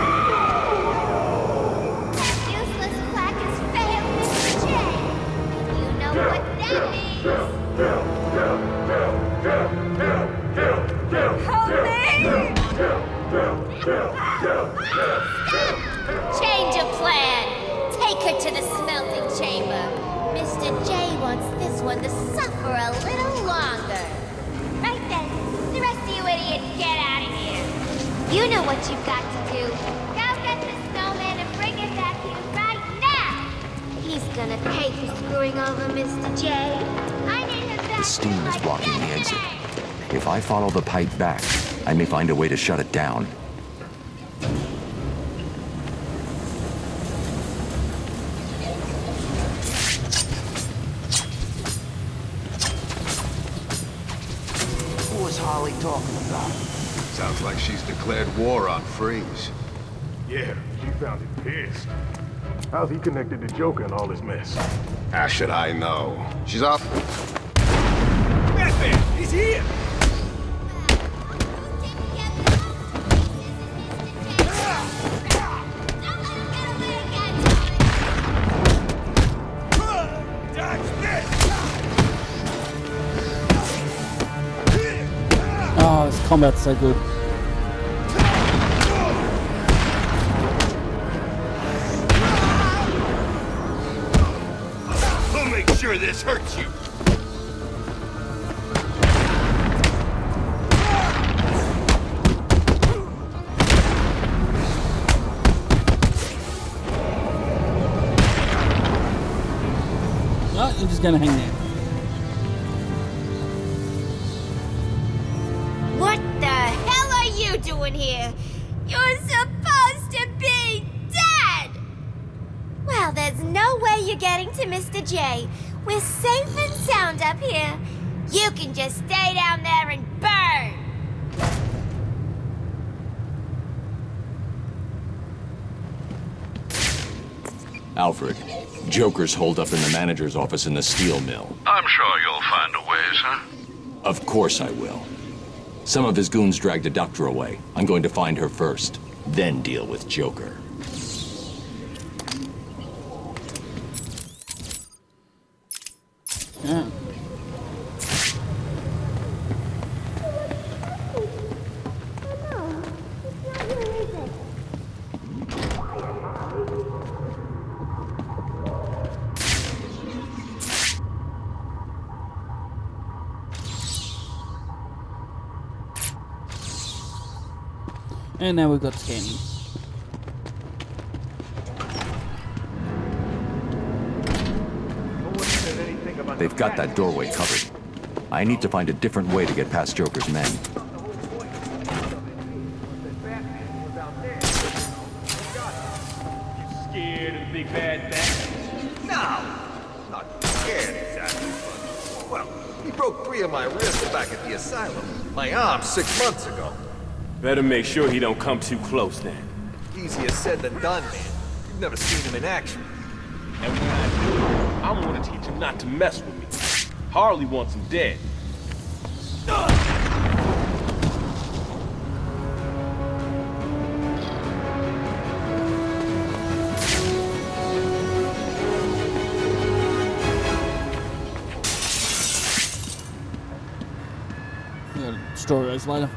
R: That useless plaque has failed, Mister J. And you know what that means. Change of plan. Take her to the smelting chamber. Mister J wants this one to suffer a little longer. Right then, the rest of you idiots get out of here. You know what you've got to do. Go get the snowman and bring him back here right now. He's gonna pay for screwing over Mister J. I need him back.
H: The steam is blocking the exit. If I follow the pipe back, I may find a way to shut it down.
O: What was Harley talking about?
Q: Sounds like she's declared war on Freeze.
C: Yeah, she found it pissed. How's he connected to Joker and all this mess?
Q: How should I know? She's off.
C: Batman! He's here!
A: Oh, this combat's so good.
C: sure this hurts you.
A: No, you're just gonna hang there.
R: What the hell are you doing here? You're supposed to be dead! Well, there's no way you're getting to Mister J. We're safe and sound up here. You can just stay down there and burn!
H: Alfred, Joker's holed up in the manager's office in the steel mill.
K: I'm sure you'll find a way, sir.
H: Of course I will. Some of his goons dragged a doctor away. I'm going to find her first, then deal with Joker.
A: Yeah. And now we've got scanning.
H: They've got that doorway covered. I need to find a different way to get past Joker's men.
P: Scared of big bad Batman?
M: No, not scared exactly, but, well, he broke three of my ribs back at the asylum. My arm six months ago.
P: Better make sure he don't come too close then.
M: Easier said than done, man. You've never seen him in action.
P: And when I do, I'm gonna teach him not to mess with me. Harley wants him dead.
A: We got stories later.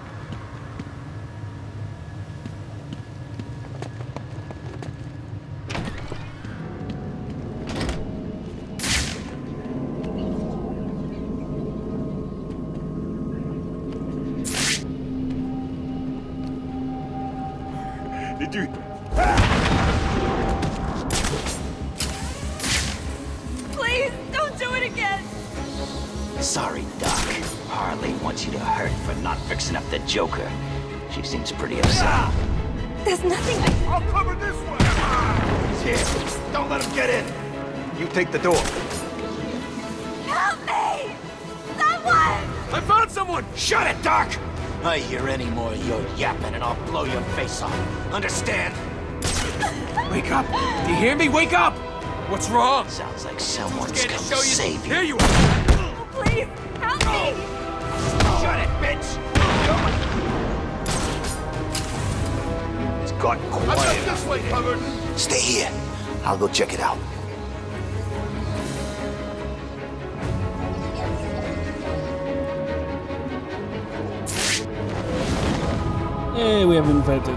P: Did you...
G: Please, don't do it again!
B: Sorry, Doc. Harley wants you to hurt for not fixing up the Joker. She seems pretty upset.
G: There's nothing I...
C: I'll cover this way!
O: He's here. Don't let him get in. You take the door.
R: Help me! Someone!
O: I found someone! Shut it, Doc! I hear any more of your yapping and I'll blow your face off. Understand?
L: Wake up! Do you hear me? Wake up! What's wrong?
B: Sounds like someone's come to
L: show you.
B: save you.
L: Here you are!
G: Please, help me!
O: Shut it, bitch! It's got quiet.
C: I've got this way covered.
O: Stay here. I'll go check it out.
A: Hey, we have invented.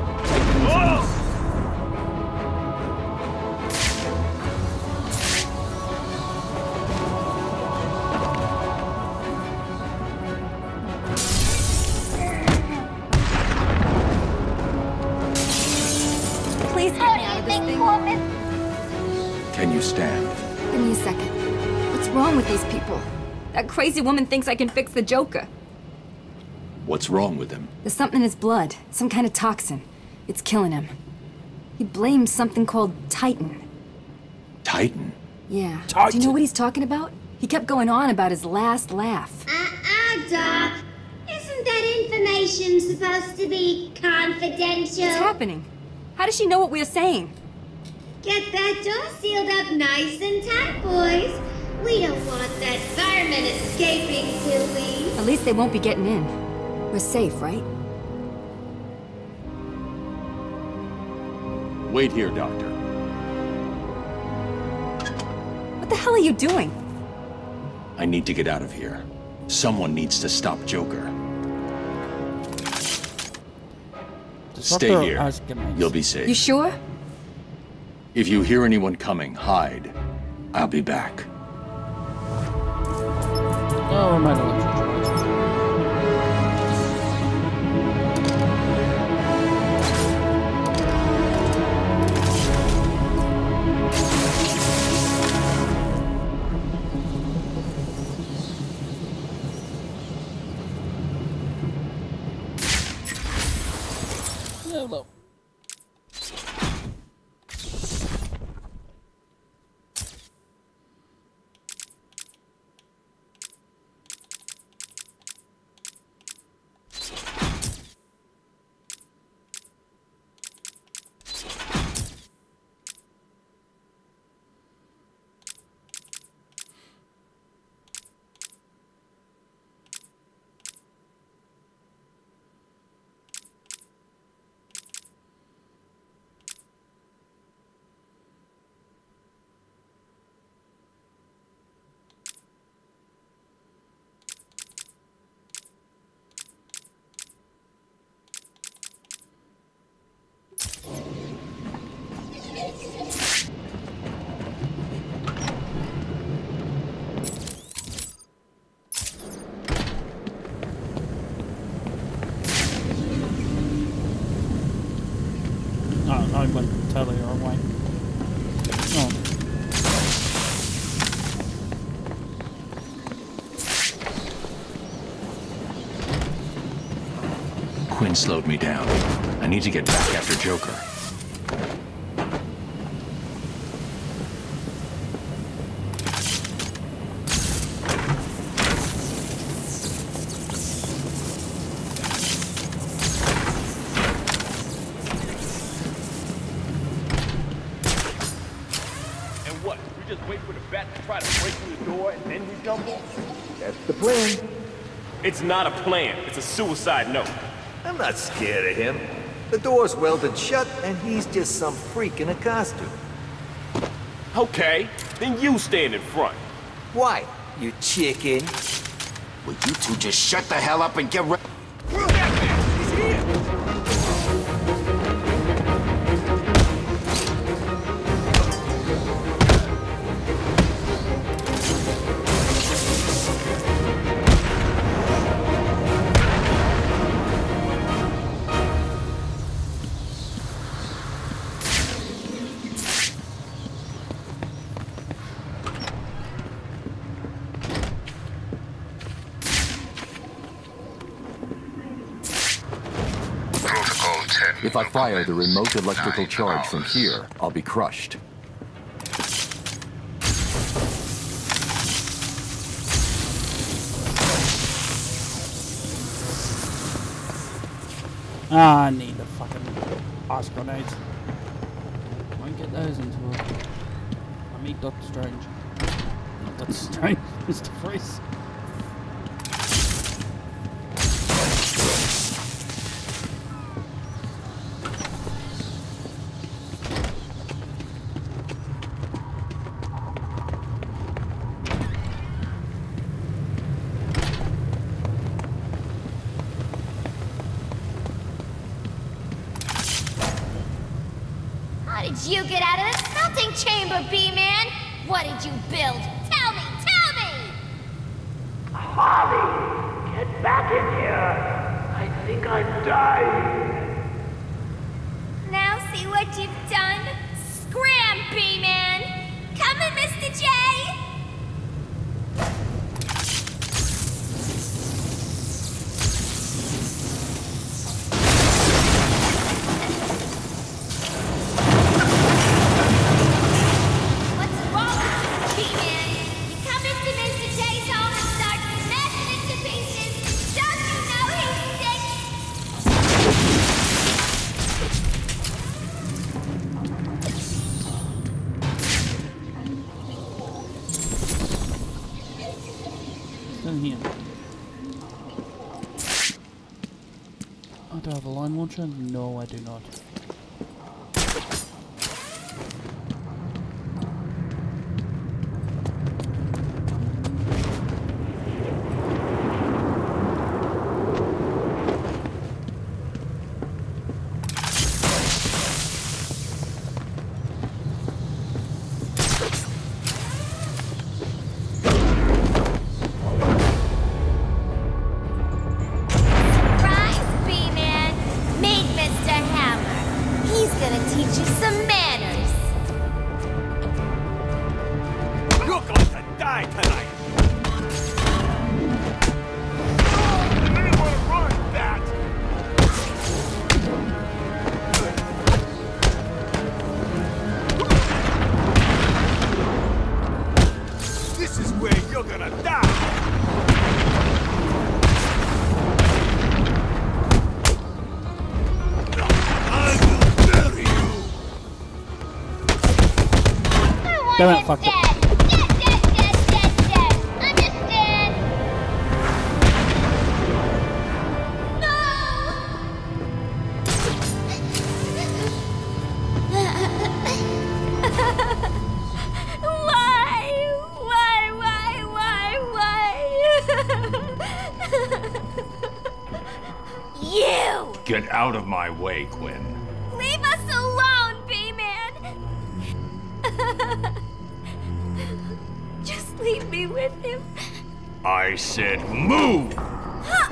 G: Please get me out of this thing.
H: Can you stand?
G: Give me a second. What's wrong with these people? That crazy woman thinks I can fix the Joker.
H: What's wrong with him?
G: There's something in his blood. Some kind of toxin. It's killing him. He blames something called Titan.
H: Titan?
G: Yeah.
H: Titan.
G: Do you know what he's talking about? He kept going on about his last laugh.
R: Uh-uh, Doc. Isn't that information supposed to be confidential?
G: What's happening? How does she know what we're saying?
R: Get that door sealed up nice and tight, boys. We don't want that fireman escaping, do we?
G: At least they won't be getting in. We're safe, right?
H: Wait here, Doctor.
G: What the hell are you doing?
H: I need to get out of here. Someone needs to stop Joker. Stay here. You'll be safe.
G: You sure?
H: If you hear anyone coming, hide. I'll be back.
A: Oh, I might have looked at Hello. Oh, I went totally the wrong way. Oh.
H: Quinn slowed me down. I need to get back after Joker.
V: The plan.
P: It's not a plan. It's a suicide note.
V: I'm not scared of him. The door's welded shut, and he's just some freak in a costume.
P: Okay, then you stand in front.
V: Why, you chicken?
Q: Would you two just shut the hell up and get ready?
V: He's here!
H: If I fire the remote electrical charge from here, I'll be crushed.
A: Ah, I need the fucking ice grenades. Won't get those into it. I meet Doctor Strange. Not Doctor Strange, Mister Freeze.
R: How did you get out of the smelting chamber, B-Man? What did you build? Tell me, tell me!
C: Harley, get back in here. I think I'm dying.
R: Now see what you've done? Scram, B-Man! Coming, Mister J!
A: In here. Oh, do I have a line launcher? No, I do not. Damn it, fucked up.
L: Get out of my way, Quinn.
R: Leave us alone, B-Man! Just leave me with him.
L: I said move!
R: Huh.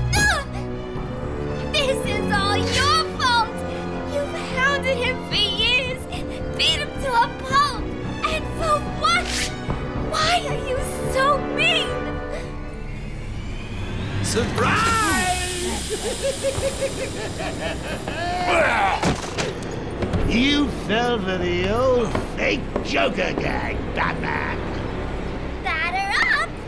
R: No. This is all your fault! You've hounded him for years, beat him to a pulp, and for what? Why are you so mean?
C: Surprise! You fell for the old fake Joker gag, Batman.
R: Batter up!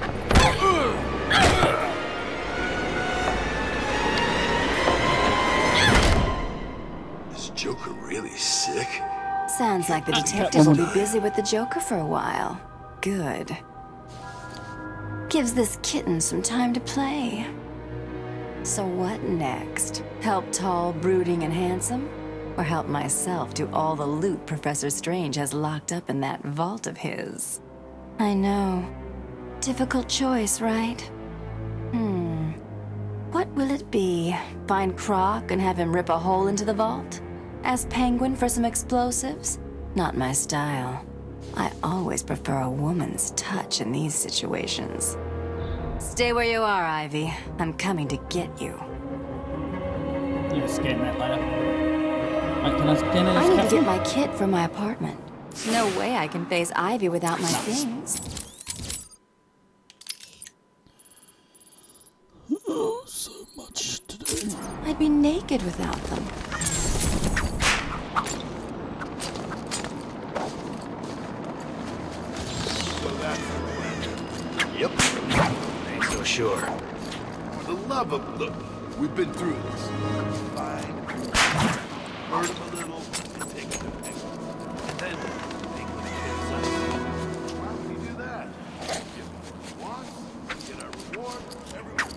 O: Is Joker really sick?
E: Sounds like the detective will be busy with the Joker for a while. Good. Gives this kitten some time to play. So what next? Help tall, brooding, and handsome? Or help myself do all the loot Professor Strange has locked up in that vault of his? I know. Difficult choice, right? Hmm. What will it be? Find Croc and have him rip a hole into the vault? Ask Penguin for some explosives? Not my style. I always prefer a woman's touch in these situations. Stay where you are, Ivy. I'm coming to get you.
A: You can scan that later. Wait, can I scan it?
E: I need to get my kit from my apartment. No way I can face Ivy without my things.
A: Oh, so much to do.
E: I'd be naked without them.
Q: Yep. Ain't so sure.
C: For the love of... Look, we've been through this. Fine. Hurt him a little, and take him to next one. Then, take him to Why would you do that? Give him what he wants, get our reward, everyone's...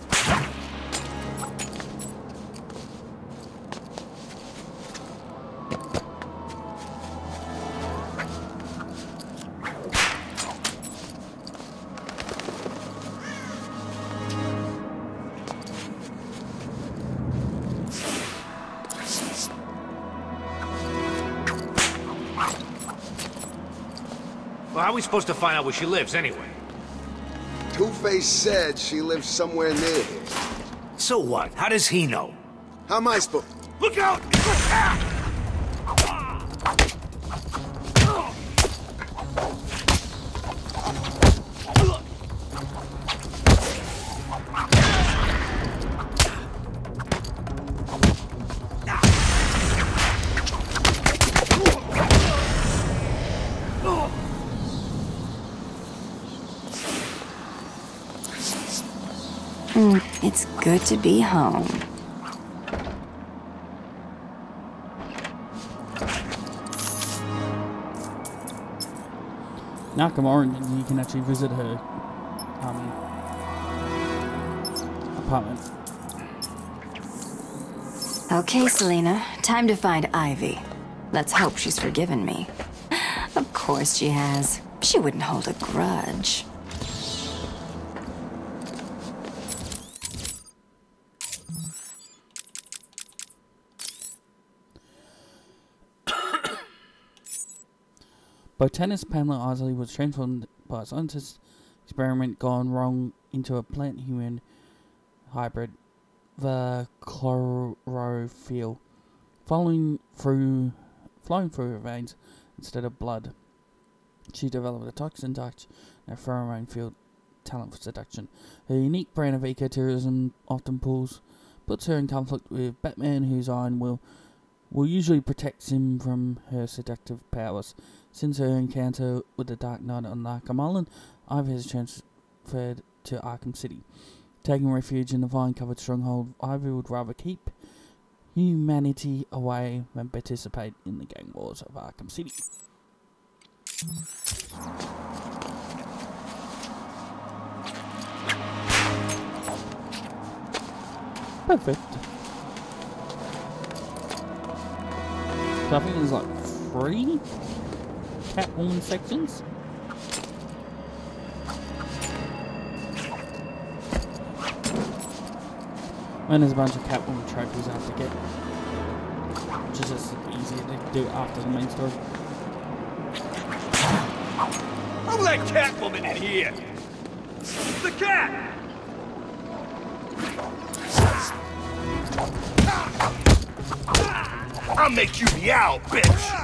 V: Well, how are we supposed to find out where she lives, anyway?
F: Two-Face said she lives somewhere near here.
V: So what? How does he know?
F: How am I supposed...
C: Look out!
E: Mm, it's good to be home.
A: Nakamura, you can actually visit her um, apartment.
E: Okay, Selina, time to find Ivy. Let's hope she's forgiven me. Of course she has. She wouldn't hold a grudge.
A: Botanist Pamela Isley was transformed by a scientist experiment gone wrong into a plant-human hybrid, the chlorophyll, flowing through, flowing through her veins instead of blood. She developed a toxin touch and a pheromone-filled talent for seduction. Her unique brand of ecotourism often pulls, puts her in conflict with Batman, whose iron will will usually protect him from her seductive powers. Since her encounter with the Dark Knight on Arkham Island, Ivy has transferred to Arkham City. Taking refuge in the vine-covered stronghold, Ivy would rather keep humanity away than participate in the gang wars of Arkham City. Perfect. So I think there's like three Catwoman sections. And there's a bunch of Catwoman trophies I have to get. Which is just easier to do after the main story.
L: Who let Catwoman in here? The cat! I'll make you meow, bitch!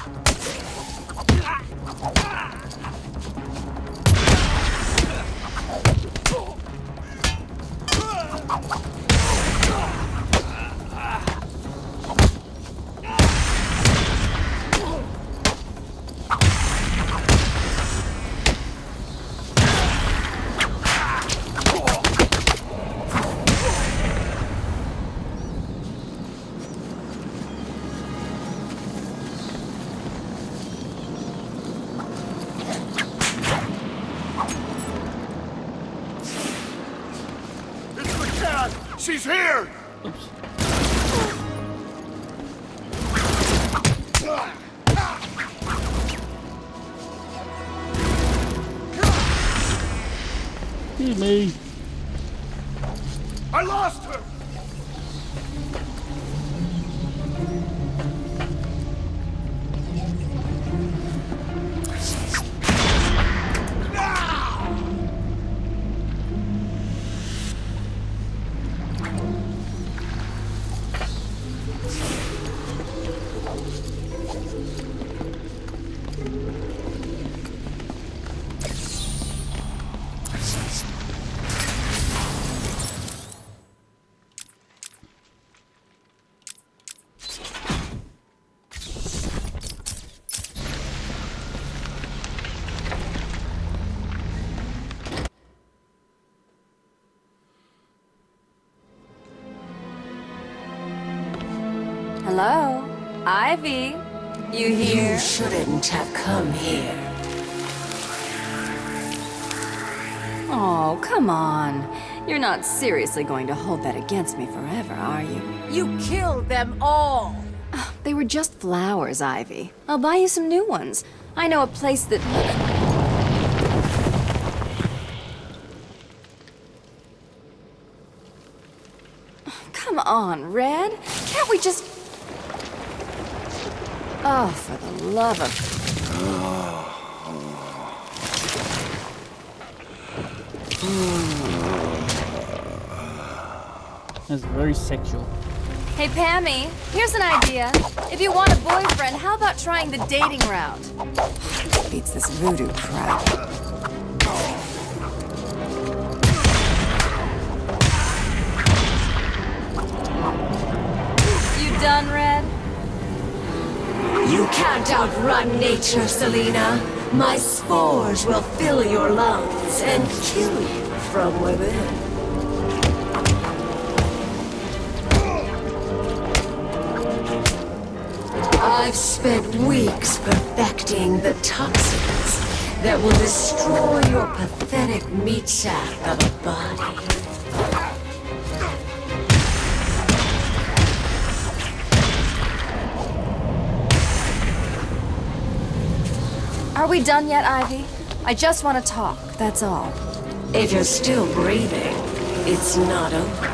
C: She's here!
A: Oops. Excuse me.
C: I lost her!
G: Hello? Ivy? You here?
E: You shouldn't have come here. Oh, come on. You're not seriously going to hold that against me forever, are you?
G: You killed them all!
E: They were just flowers, Ivy. I'll buy you some new ones. I know a place that... Come on, Red. Can't we just... Oh, for the love of...
A: That's very sexual.
E: Hey, Pammy, here's an idea. If you want a boyfriend, how about trying the dating route? Beats this voodoo crap. You done, Red?
I: You can't outrun nature, Selina. My spores will fill your lungs and kill you from within. I've spent weeks perfecting the toxins that will destroy your pathetic meat sack of a body.
E: Are we done yet, Ivy? I just want to talk, that's all.
I: If you're still breathing, it's not over.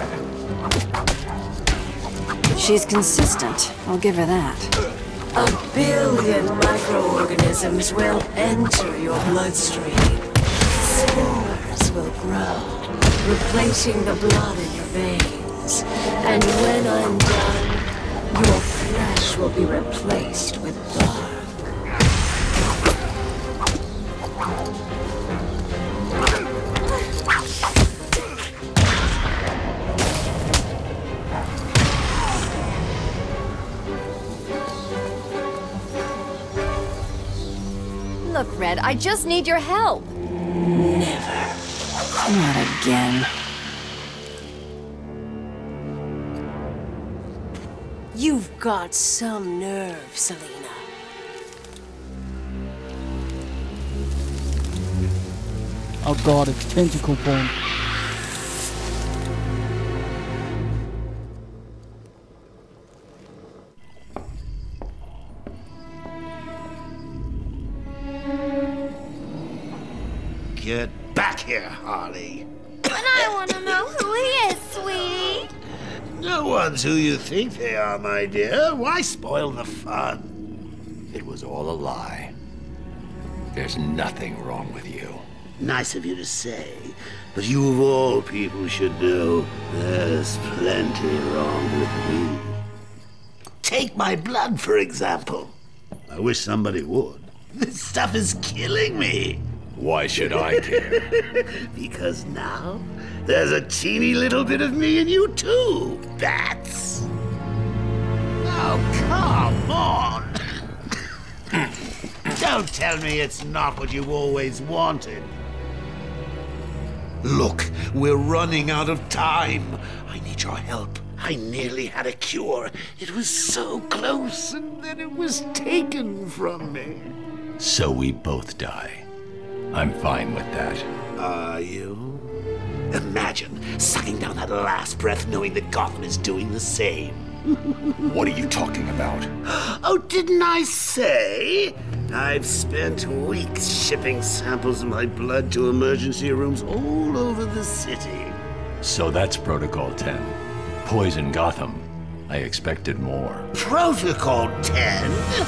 E: She's consistent, I'll give her that.
I: A billion microorganisms will enter your bloodstream. Spores will grow, replacing the blood in your veins. And when I'm done, your flesh will be replaced with bark.
E: Look, Red, I just need your help.
I: Never.
E: Not again.
I: You've got some nerve, Selina.
A: Oh god, it's tentacle form.
B: Get back here, Harley.
R: But I want to know who he is, sweetie.
B: No one's who you think they are, my dear. Why spoil the fun?
H: It was all a lie. There's nothing wrong with you.
B: Nice of you to say, but you of all people should know there's plenty wrong with me. Take my blood, for example. I wish somebody would. This stuff is killing me.
H: Why should I care?
B: Because now there's a teeny little bit of me in you too, Bats. Oh, come on. Don't tell me it's not what you've always wanted. Look, we're running out of time. I need your help. I nearly had a cure. It was so close, and then it was taken from me.
H: So we both die. I'm fine with that.
B: Are you? Imagine sucking down that last breath knowing that Gotham is doing the same.
H: What are you talking about?
B: Oh, didn't I say? I've spent weeks shipping samples of my blood to emergency rooms all over the city.
H: So that's Protocol ten. Poison Gotham. I expected more.
B: Protocol ten?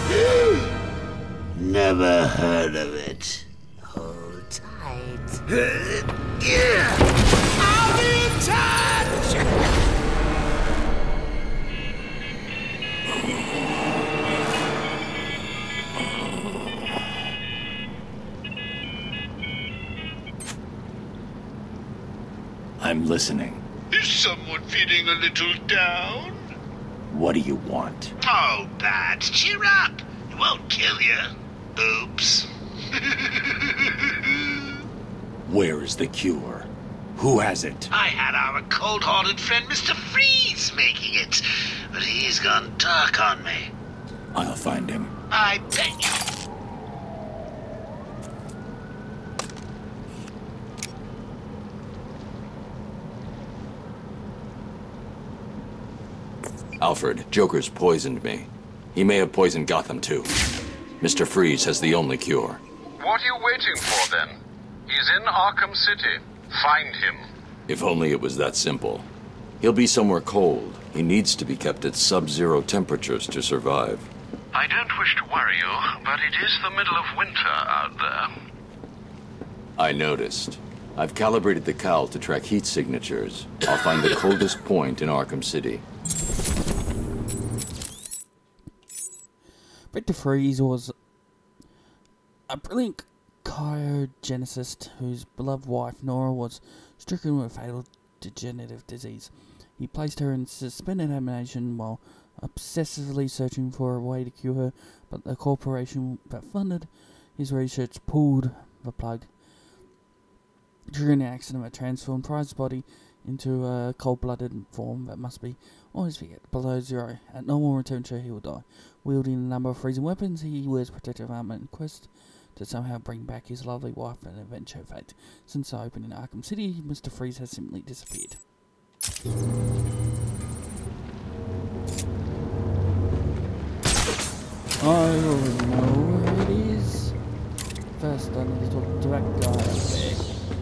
B: Never heard of it. Hold tight. I'll be in touch!
H: I'm listening.
Q: Is someone feeling a little down?
H: What do you want?
B: Oh, Bat, cheer up. It won't kill you. Oops.
H: Where is the cure? Who has it?
B: I had our cold-hearted friend Mister Freeze making it, but he's gone dark on me.
H: I'll find him.
B: I bet you.
H: Alfred, Joker's poisoned me. He may have poisoned Gotham too. Mister Freeze has the only cure.
J: What are you waiting for then? He's in Arkham City. Find him.
H: If only it was that simple. He'll be somewhere cold. He needs to be kept at sub-zero temperatures to survive.
J: I don't wish to worry you, but it is the middle of winter out there.
H: I noticed. I've calibrated the cowl to track heat signatures. I'll find the coldest point in Arkham City.
A: Victor Freeze was a brilliant cryogenicist whose beloved wife, Nora, was stricken with fatal degenerative disease. He placed her in suspended animation while obsessively searching for a way to cure her, but the corporation that funded his research pulled the plug. During the accident that transformed Freeze's body into a cold-blooded form that must be always be at below zero. At normal temperature, he will die. Wielding a number of freezing weapons, he wears protective armor in quest to somehow bring back his lovely wife and avenge her fate. Since the opening in Arkham City, Mister Freeze has simply disappeared. I already know where it is. First, I need to talk to that guy up there.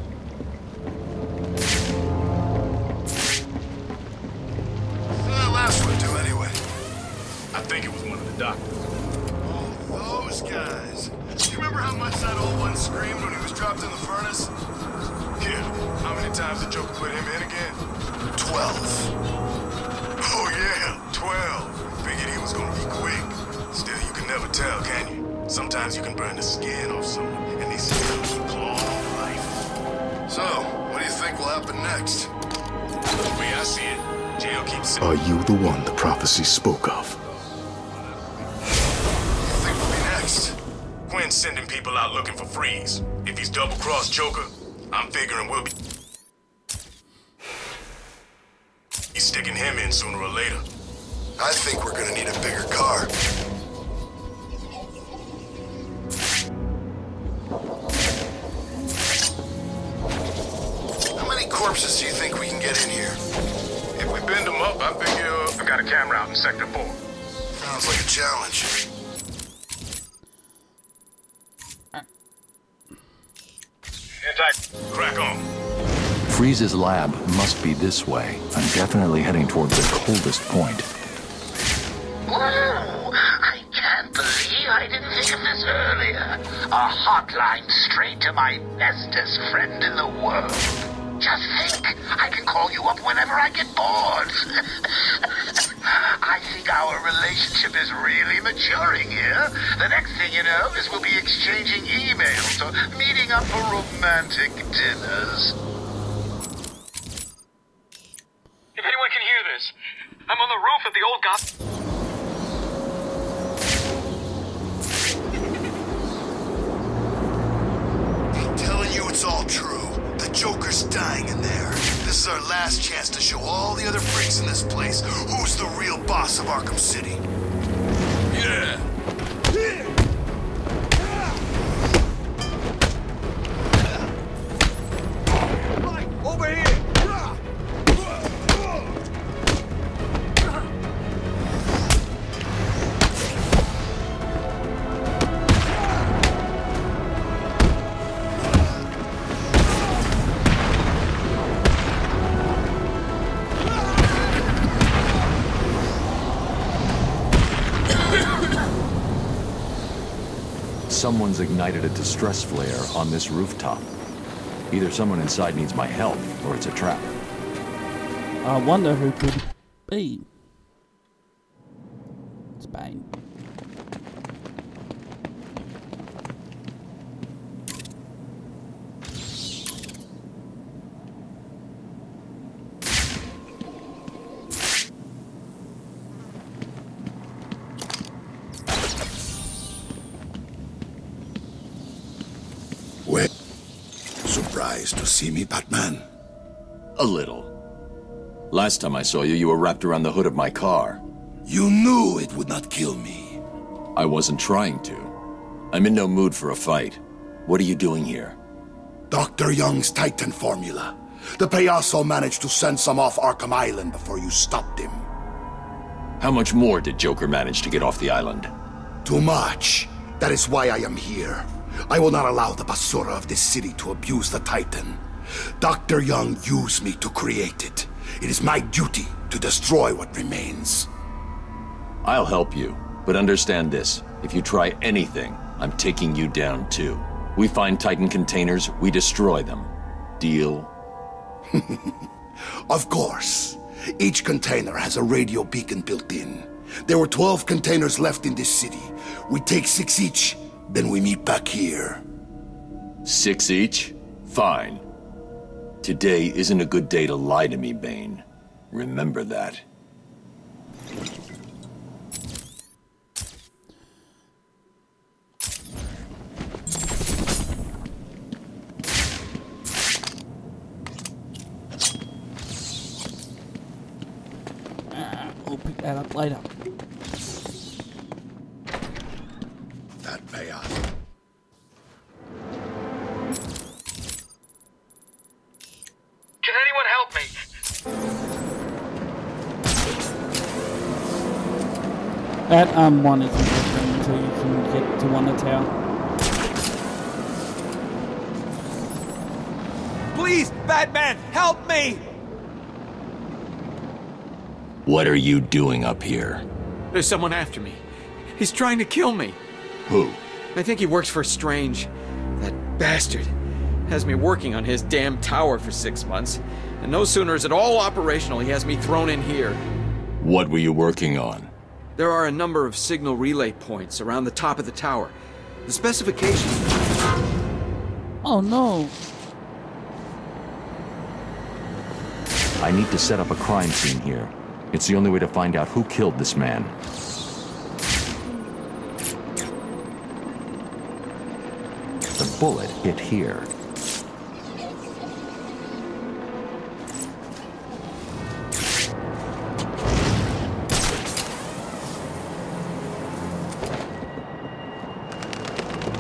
Q: The last one do anyway. I think it was one of the doctors. Oh, those guys. Do you remember how much that old one screamed when he was dropped in the furnace? Yeah. How many times did Joker put him in again? Twelve. Oh yeah, twelve. Figured he was gonna be quick. Still, you can never tell, can you? Sometimes you can burn the skin off someone, and they still keep clawing on life. So, what do you think will happen next? The way I see it, jail keeps...
O: Are you the one the prophecy spoke of?
Q: Think will be next? Quinn's sending people out looking for Freeze. If he's double-crossed Joker, I'm figuring we'll be... He's sticking him in sooner or later. I think we're gonna need a bigger car.
F: corpses do you think we can get in here?
J: If we bend them up, I figure I've got a camera out in Sector four.
F: Sounds like a challenge.
J: Anti, crack on.
H: Freeze's lab must be this way. I'm definitely heading toward the coldest point.
B: Whoa! I can't believe I didn't think of this earlier. A hotline straight to my bestest friend in the world. Just think, I can call you up whenever I get bored. I think our relationship is really maturing here. The next thing you know is we'll be exchanging emails or meeting up for romantic dinners.
N: If anyone can hear this, I'm on the roof of the old Gotham.
F: I'm telling you it's all true. The Joker's dying in there. This is our last chance to show all the other freaks in this place who's the real boss of Arkham City.
C: Yeah.
V: Right, over here!
H: Someone's ignited a distress flare on this rooftop. Either someone inside needs my help, or it's a trap.
A: I wonder who could be. It's Bane.
F: Well, surprised to see me, Batman?
H: A little. Last time I saw you, you were wrapped around the hood of my car.
F: You knew it would not kill me.
H: I wasn't trying to. I'm in no mood for a fight. What are you doing here?
F: Doctor Young's Titan formula. The Payaso managed to send some off Arkham Island before you stopped him.
H: How much more did Joker manage to get off the island?
F: Too much. That is why I am here. I will not allow the basura of this city to abuse the Titan. Doctor Young used me to create it. It is my duty to destroy what remains.
H: I'll help you, but understand this. If you try anything, I'm taking you down too. We find Titan containers, we destroy them. Deal?
F: Of course. Each container has a radio beacon built in. There were twelve containers left in this city. We take six each, then we meet back here.
H: Six each? Fine. Today isn't a good day to lie to me, Bane. Remember that.
A: Uh, we'll pick that up later.
F: That payoff.
N: Can anyone help me?
A: That um one is important until you can get to Wonder Tower.
V: Please, Batman, help me!
H: What are you doing up here?
V: There's someone after me. He's trying to kill me.
H: Who?
V: I think he works for Strange. That bastard has me working on his damn tower for six months. And no sooner is it all operational, he has me thrown in here.
H: What were you working on?
V: There are a number of signal relay points around the top of the tower. The specifications...
A: Oh no!
H: I need to set up a crime scene here. It's the only way to find out who killed this man. The bullet hit here.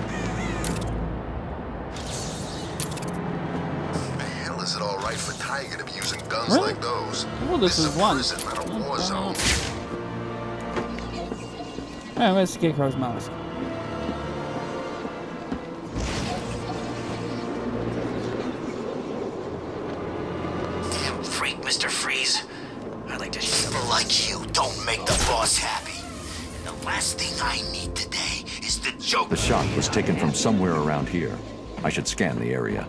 F: Hell, is it all right for Tiger guns
A: Really?
F: like those.
A: Oh, this is one.
F: Prison, not a war zone.
A: Hey, where's Scarecrow's mask?
Q: Damn freak, Mister Freeze. I'd like to shoot him. Like you don't make the boss happy. And the last thing I need today is the joke.
H: The shot was taken from somewhere around here. I should scan the area.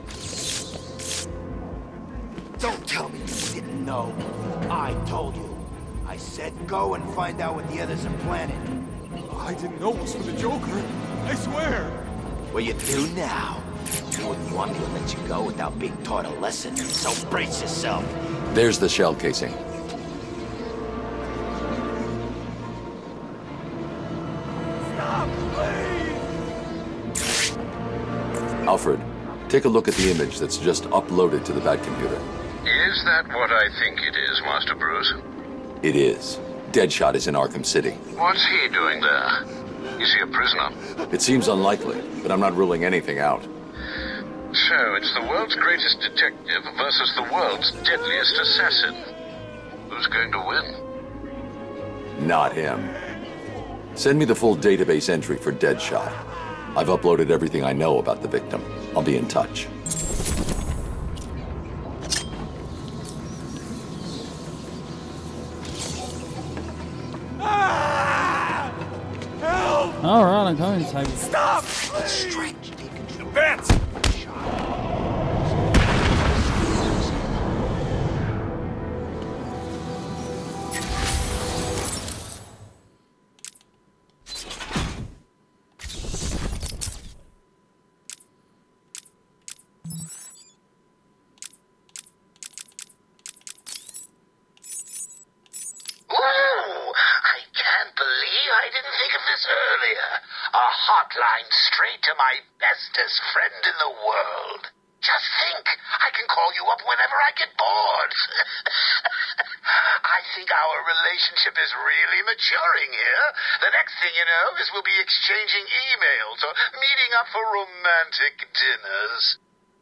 Q: Don't tell me you didn't know. I told you. I said go and find out what the others are planning.
M: I didn't know it was for the Joker. I swear.
Q: Well, you do now. You wouldn't want me to let you go without being taught a lesson, so brace yourself.
H: There's the shell casing.
Q: Stop, please!
H: Alfred, take a look at the image that's just uploaded to the Batcomputer.
J: Is that what I think it is, Master Bruce?
H: It is. Deadshot is in Arkham City.
J: What's he doing there? Is he a prisoner?
H: It seems unlikely, but I'm not ruling anything out.
J: So, it's the world's greatest detective versus the world's deadliest assassin. Who's going to win?
H: Not him. Send me the full database entry for Deadshot. I've uploaded everything I know about the victim. I'll be in touch.
A: Alright, I'm coming to save you.
Q: Stop! Strange.
L: The bats!
B: A hotline straight to my bestest friend in the world. Just think, I can call you up whenever I get bored. I think our relationship is really maturing here. The next thing you know is we'll be exchanging emails or meeting up for romantic dinners.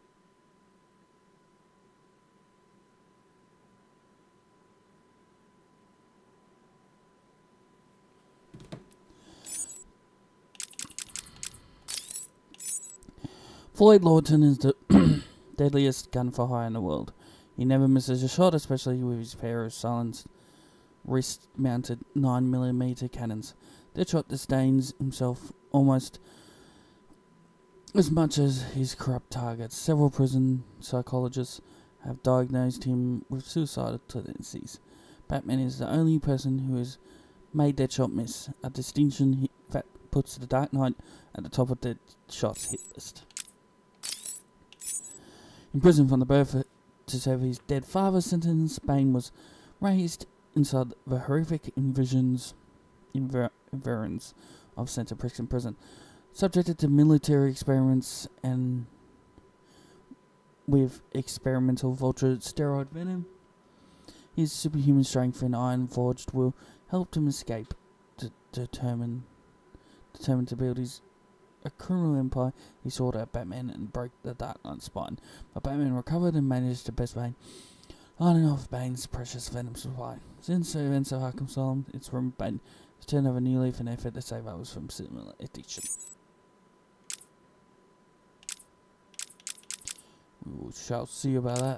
A: Floyd Lawton is the deadliest gun for hire in the world. He never misses a shot, especially with his pair of silenced, wrist-mounted nine millimeter cannons. Deadshot disdains himself almost as much as his corrupt targets. Several prison psychologists have diagnosed him with suicidal tendencies. Batman is the only person who has made Deadshot miss, a distinction he, that puts the Dark Knight at the top of Deadshot's hit list. In prison from the birth to serve his dead father's sentence, Bane was raised inside the horrific envisions, enver- environs of Center Prison Prison, subjected to military experiments and with experimental vulture steroid venom. His superhuman strength and iron forged will help him escape, to determine, determined to build his a criminal empire. He sought out Batman and broke the Dark Knight's spine. But Batman recovered and managed to best Bane on and off Bane's precious venom supply. Since the events of Arkham Asylum, it's rumored Bane has turned over a new leaf in an effort to save others from similar addiction. We shall see about that.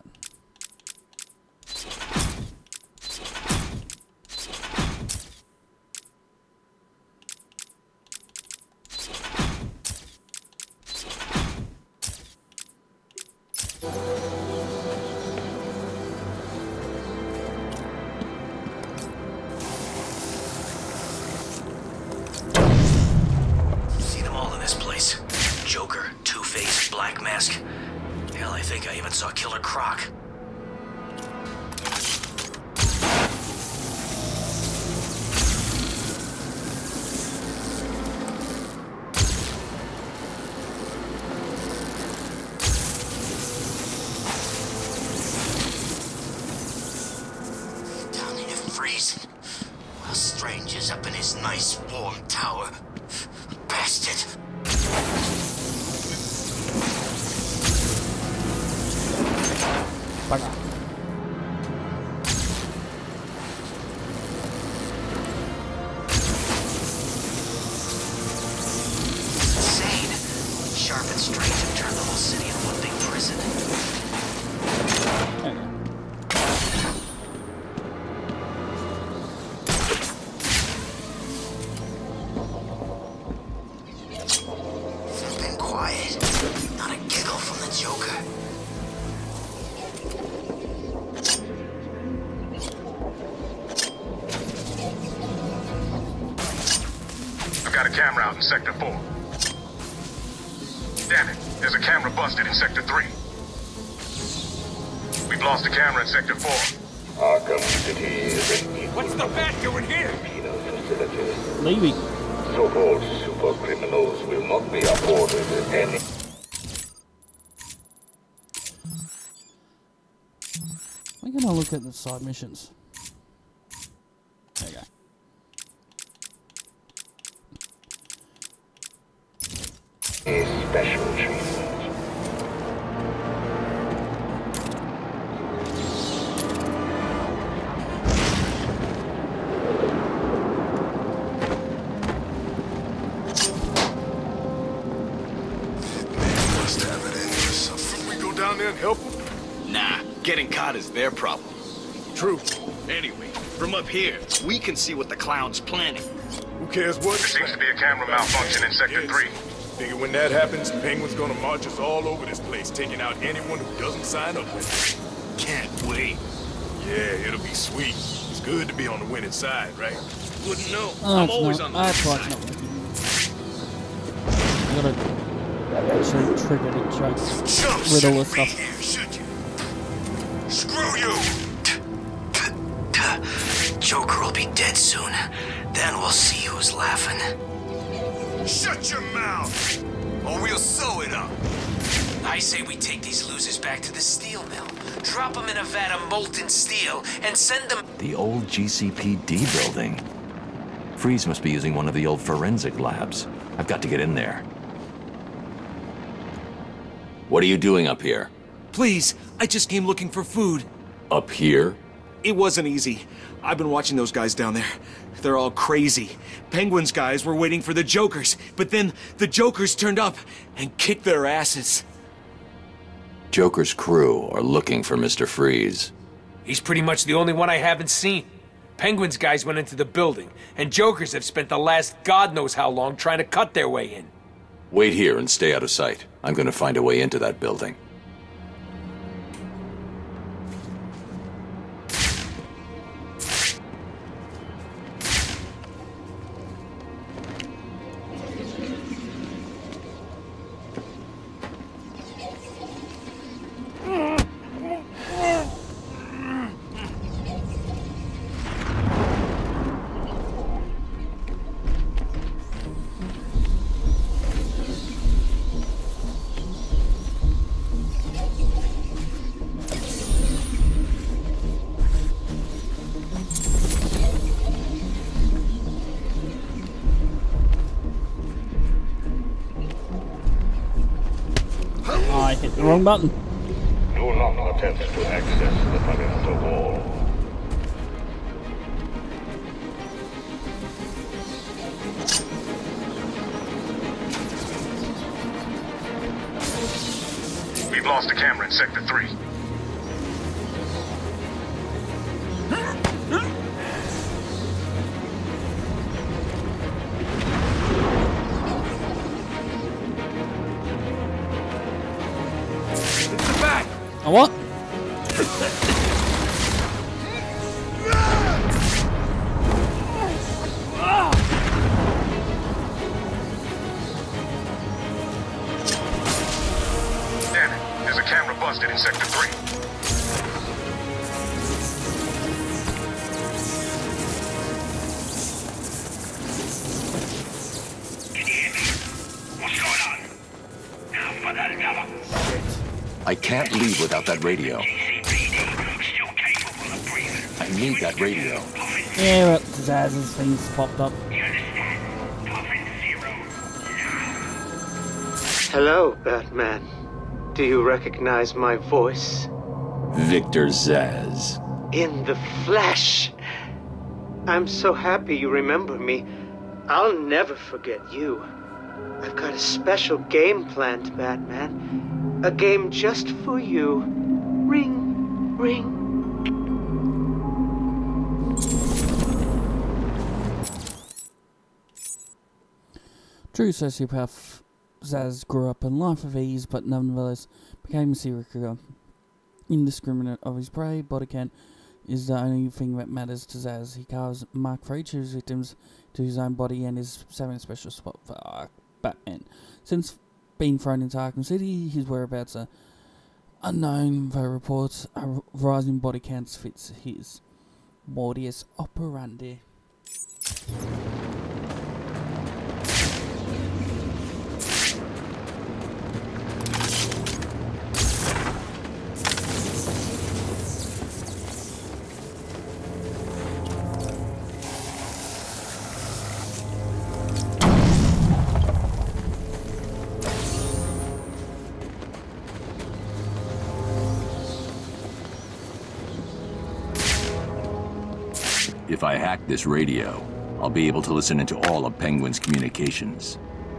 Q: See them all in this place. Joker, Two-Face, Black Mask. Hell, I think I even saw Killer Croc. Down here freezing, while Strange is up in his nice warm tower. Bastard!
J: got a camera out in Sector four. Damn it, there's a camera busted in Sector three. We've lost a camera in Sector four.
P: Arkham City is in need.
L: What's the bat doing here?
P: Penal facilities.
A: Maybe.
P: So-called super criminals will not be afforded any.
A: We're gonna look at the side missions. There you go.
P: A special treatment.
F: Must have it in you. So should we go down there and help them?
T: Nah, getting caught is their problem.
F: True.
T: Anyway, from up here, we can see what the clown's planning.
F: Who cares what?
J: There seems to be a camera malfunction in Sector
F: Yes.
J: three.
F: Figure when that happens, Penguin's gonna march us all over this place, taking out anyone who doesn't sign up with us.
T: Can't wait.
F: Yeah, it'll be sweet. It's good to be on the winning side, right?
T: Wouldn't know.
A: Oh,
T: I'm
A: it's
T: always
A: not.
T: on the
A: That's
T: winning
A: why it's
T: side.
A: not working. I gotta actually trigger the joke
F: Chump
A: with all this
F: shouldn't be
A: stuff.
F: here, should you? Screw you!
Q: Joker will be dead soon. Then we'll see who's laughing.
F: Shut your mouth, or we'll sew it up.
Q: I say we take these losers back to the steel mill, drop them in a vat of molten steel, and send them...
H: The old G C P D building. Freeze must be using one of the old forensic labs. I've got to get in there. What are you doing up here?
V: Please, I just came looking for food.
H: Up here?
V: It wasn't easy. I've been watching those guys down there. They're all crazy. Penguin's guys were waiting for the Jokers, but then the Jokers turned up and kicked their asses.
H: Joker's crew are looking for Mister Freeze.
L: He's pretty much the only one I haven't seen. Penguin's guys went into the building, and Jokers have spent the last God knows how long trying to cut their way in.
H: Wait here and stay out of sight. I'm gonna find a way into that building.
A: I hit the wrong button.
P: Do not attempt to access the perimeter wall.
J: We've lost a camera in Sector three.
A: A what?
J: Damn it, there's a camera busted in Sector three.
Q: Can you hear me? What's going on? Now for that cover.
H: I can't leave without that radio. I need that radio.
A: Yeah, but Zaz's things popped up.
U: Hello, Batman. Do you recognize my voice?
H: Victor Zsasz.
U: In the flesh. I'm so happy you remember me. I'll never forget you. I've got a special game planned, Batman. A game just for you. Ring, ring.
A: True sociopath, Zsasz grew up in life of ease, but nonetheless became a serial killer. Indiscriminate of his prey, body count, is the only thing that matters to Zsasz. He carves Mark for each of his victims to his own body and is saving a special spot for uh, Batman. Since being thrown into Arkham City, his whereabouts are unknown, though reports a rising body counts fits his modus operandi.
H: If I hack this radio, I'll be able to listen into all of Penguin's communications.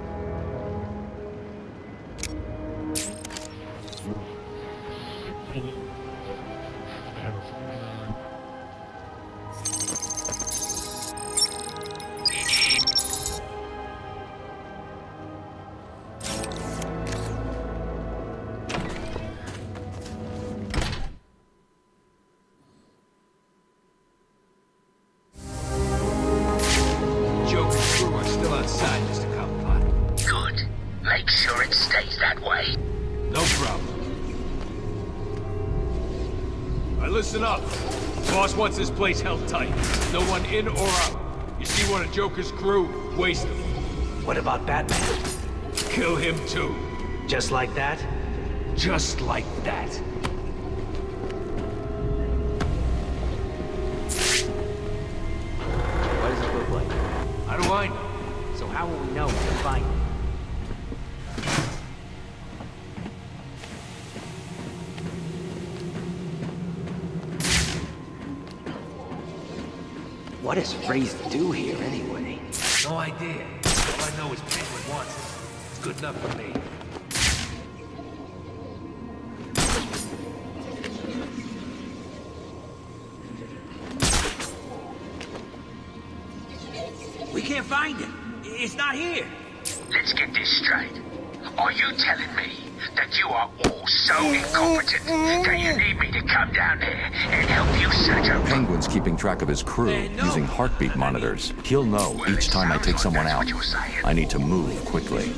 L: Wants this place held tight. No one in or out. You see one of Joker's crew, waste him.
N: What about Batman?
L: Kill him too.
N: Just like that?
L: Just like that.
D: What does it look like?
L: How do I know?
D: So how will we know when to find it? What does Freeze do here, anyway?
L: No idea. All I know is Penguin wants it. It's good enough for me.
D: We can't find it. It's not here.
J: Let's get this straight. Are you telling me that you are all so incompetent that you need me to come down there and help you search out?
H: Penguin's keeping track of his crew using heartbeat monitors. He'll know each time I take someone out. I need to move quickly.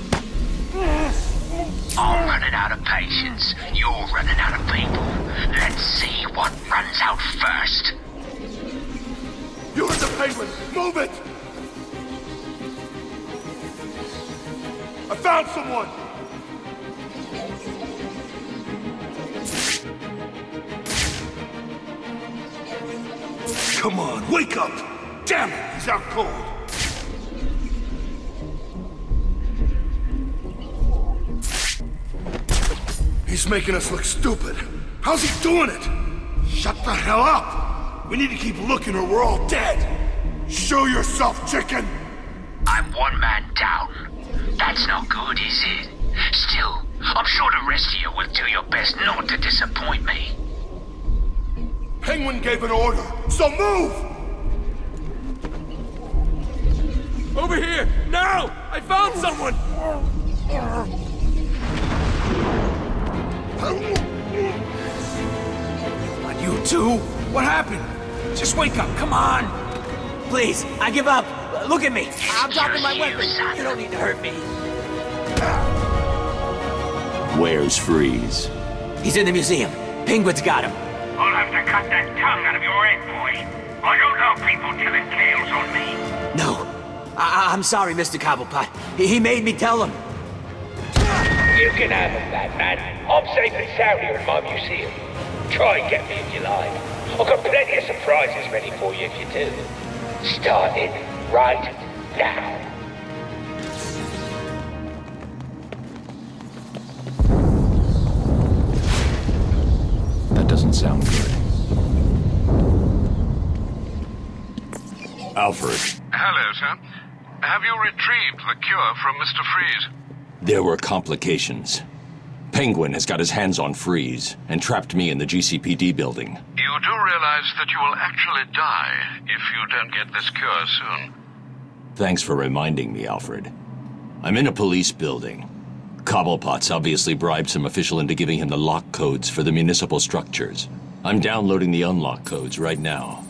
J: I'm running out of patience. You're running out of people. Let's see what runs out first.
F: You're the Penguin! Move it! I found someone! Come on, wake up! Damn it, he's out cold! He's making us look stupid. How's he doing it? Shut the hell up! We need to keep looking or we're all dead! Show yourself, chicken!
J: I'm one man down. That's not good, is it? Still, I'm sure the rest of you will do your best not to disappoint me.
F: Penguin gave an order, so move!
L: Over here! Now! I found someone!
D: What, you too? What happened? Just wake up, come on! Please, I give up. Look at me. I'm dropping my weapon. You don't need to hurt me.
H: Where's Freeze?
D: He's in the museum. Penguin's got him.
J: I'll have to cut that tongue out of your head, boy. I don't know people telling tales on me.
D: No. I I'm sorry, Mister Cobblepot. He, he made me tell him.
J: You can have him, Batman. I'm safe and sound here in my museum. Try and get me if you like. I've got plenty of surprises ready for you if you do. Starting right now.
H: That doesn't sound good. Alfred.
K: Hello, sir. Have you retrieved the cure from Mister Freeze?
H: There were complications. Penguin has got his hands on Freeze and trapped me in the G C P D building.
K: You do realize that you will actually die if you don't get this cure soon.
H: Thanks for reminding me, Alfred. I'm in a police building. Cobblepot's obviously bribed some official into giving him the lock codes for the municipal structures. I'm downloading the unlock codes right now.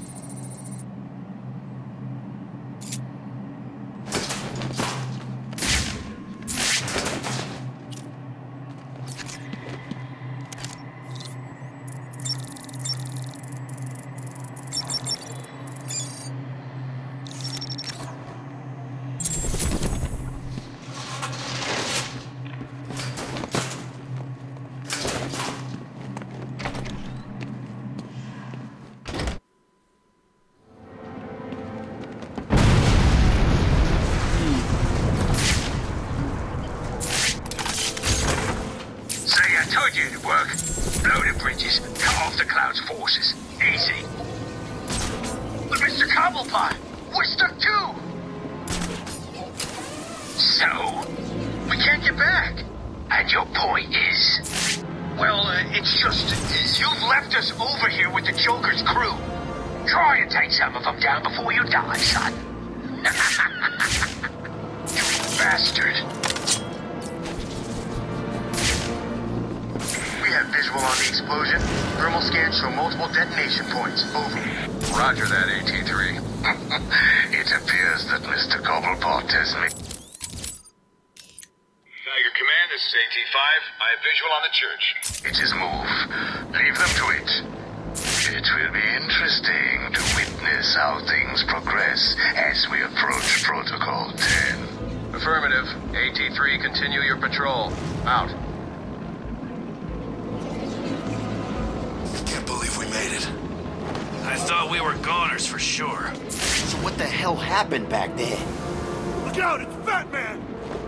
Q: Back there.
C: Look out, it's Batman!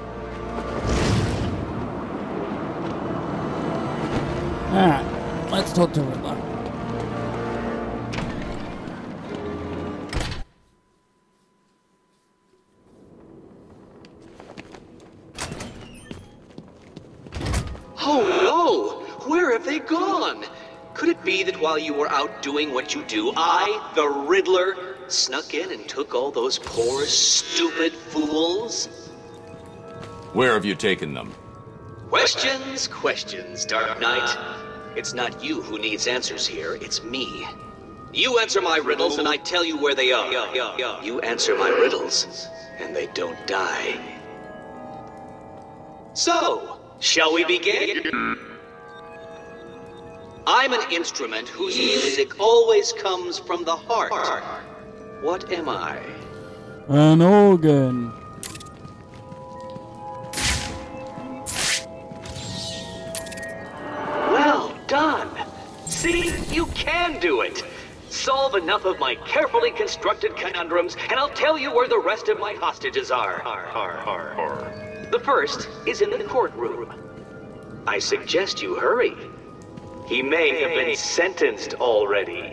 A: Alright, let's talk to Riddler.
N: Oh no! Where have they gone? Could it be that while you were out doing what you do, I, the Riddler, snuck in and took all those poor, stupid fools?
H: Where have you taken them?
N: Questions, questions, Dark Knight. It's not you who needs answers here, it's me. You answer my riddles and I tell you where they are. You answer my riddles and they don't die. So, shall we begin? I'm an instrument whose music always comes from the heart. What am I?
A: An organ.
N: Well done. See, you can do it. Solve enough of my carefully constructed conundrums, and I'll tell you where the rest of my hostages are. The first is in the courtroom. I suggest you hurry. He may have been sentenced already.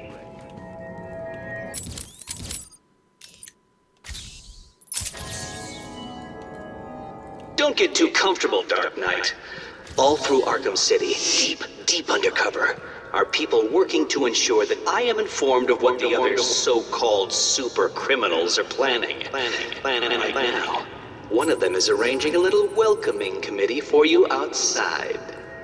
N: Don't get too comfortable, Dark Knight. All through Arkham City, deep, deep undercover, are people working to ensure that I am informed of what the other so-called super criminals are planning. Planning, planning, right now. One of them is arranging a little welcoming committee for you outside.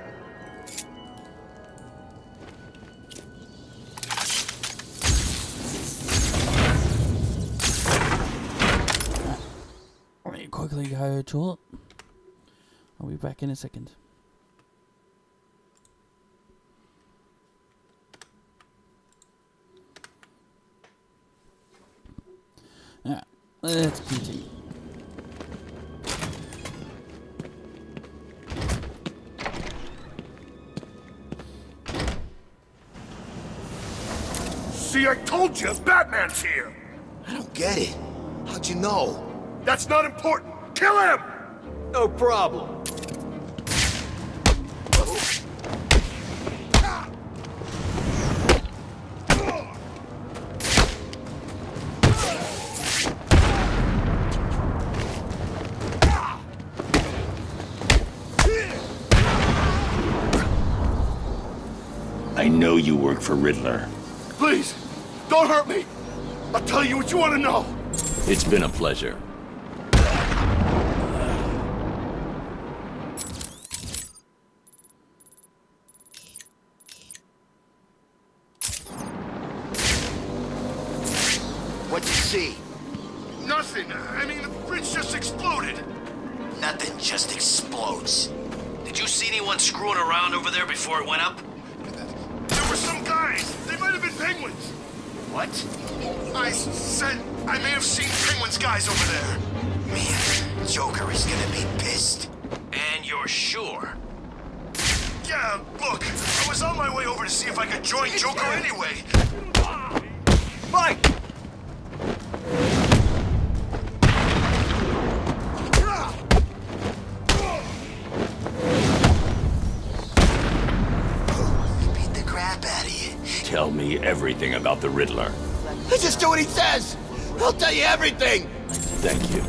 A: Let me quickly go to it. I'll be back in a second. Alright, let's continue.
C: See, I told you, Batman's here!
Q: I don't get it. How'd you know?
C: That's not important. Kill him!
M: No problem.
H: I know you work for Riddler.
C: Please, don't hurt me. I'll tell you what you want to know.
H: It's been a pleasure.
Q: see?
F: Nothing. I mean, the bridge just exploded.
Q: Nothing just explodes. Did you see anyone screwing around over there before it went up?
F: There were some guys. They might have been penguins.
Q: What?
F: I said I may have seen penguins guys over there.
Q: Man, Joker is gonna be pissed. And you're sure?
F: Yeah, look, I was on my way over to see if I could join Joker anyway.
V: Mike!
Q: Beat the crap out of you.
H: Tell me everything about the Riddler.
Q: Just do what he says. I'll tell you everything.
H: Thank you.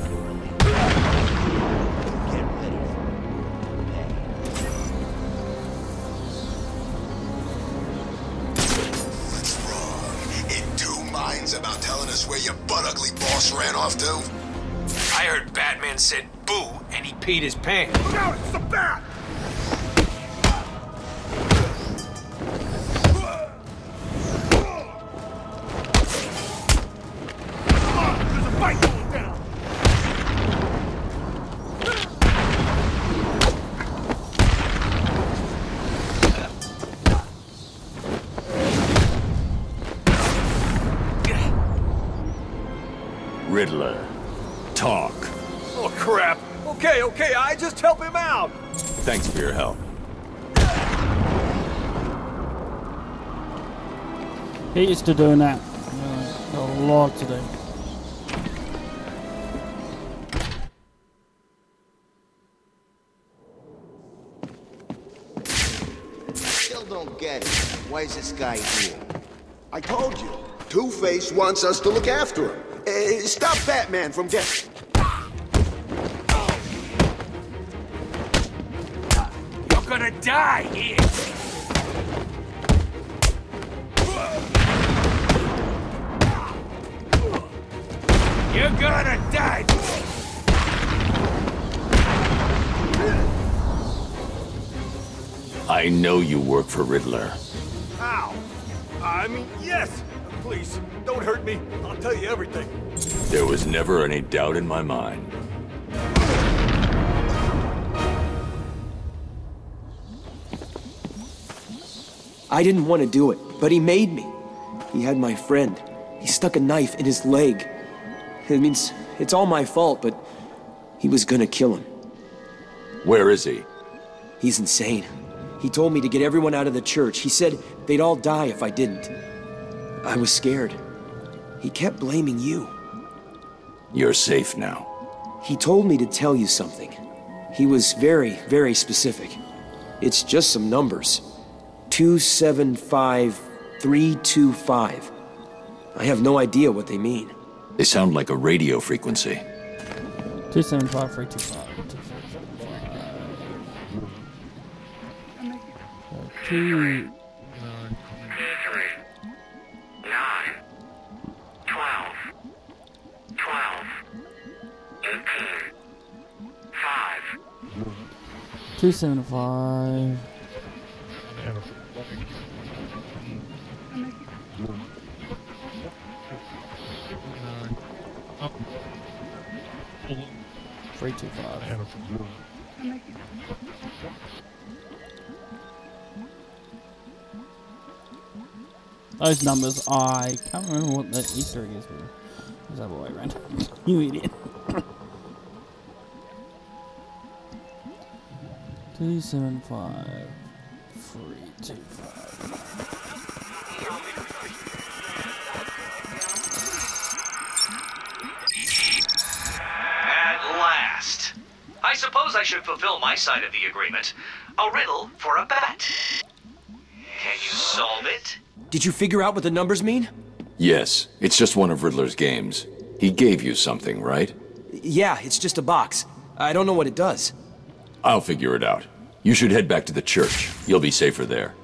F: About telling us where your butt-ugly boss ran off to?
L: I heard Batman said boo, and he peed his pants.
F: Look out! It's the Bat! Come on! There's a fight going down!
H: Riddler, talk.
M: Oh, crap. Okay, okay, I just help him out.
H: Thanks for your help.
A: He used to doing that. Uh, got a lot to do.
Q: Still don't get it. Why is this guy here?
F: I told you. Two-Face wants us to look after him. Uh, stop Batman from getting...
L: You're gonna die here! You're gonna die!
H: I know you work for Riddler.
M: How? I mean, yes! Please, don't hurt me. I'll tell you everything.
H: There was never any doubt in my mind.
G: I didn't want to do it, but he made me. He had my friend. He stuck a knife in his leg. It means it's all my fault, but he was gonna kill him.
H: Where is he?
G: He's insane. He told me to get everyone out of the church. He said they'd all die if I didn't. I was scared. He kept blaming you.
H: You're safe now.
G: He told me to tell you something. He was very, very specific. It's just some numbers. two seven five three two five. I have no idea what they mean.
H: They sound like a radio frequency.
A: two seven five three two five. Two. Two seven five. Three two five. Those numbers, I can't remember what the Easter egg is. It's the other way around. You idiot. Two seven five three two five.
N: At last. I suppose I should fulfill my side of the agreement. A riddle for a bat. Can you solve it?
G: Did you figure out what the numbers mean?
H: Yes, it's just one of Riddler's games. He gave you something, right?
G: Yeah, it's just a box. I don't know what it does.
H: I'll figure it out. You should head back to the church. You'll be safer there.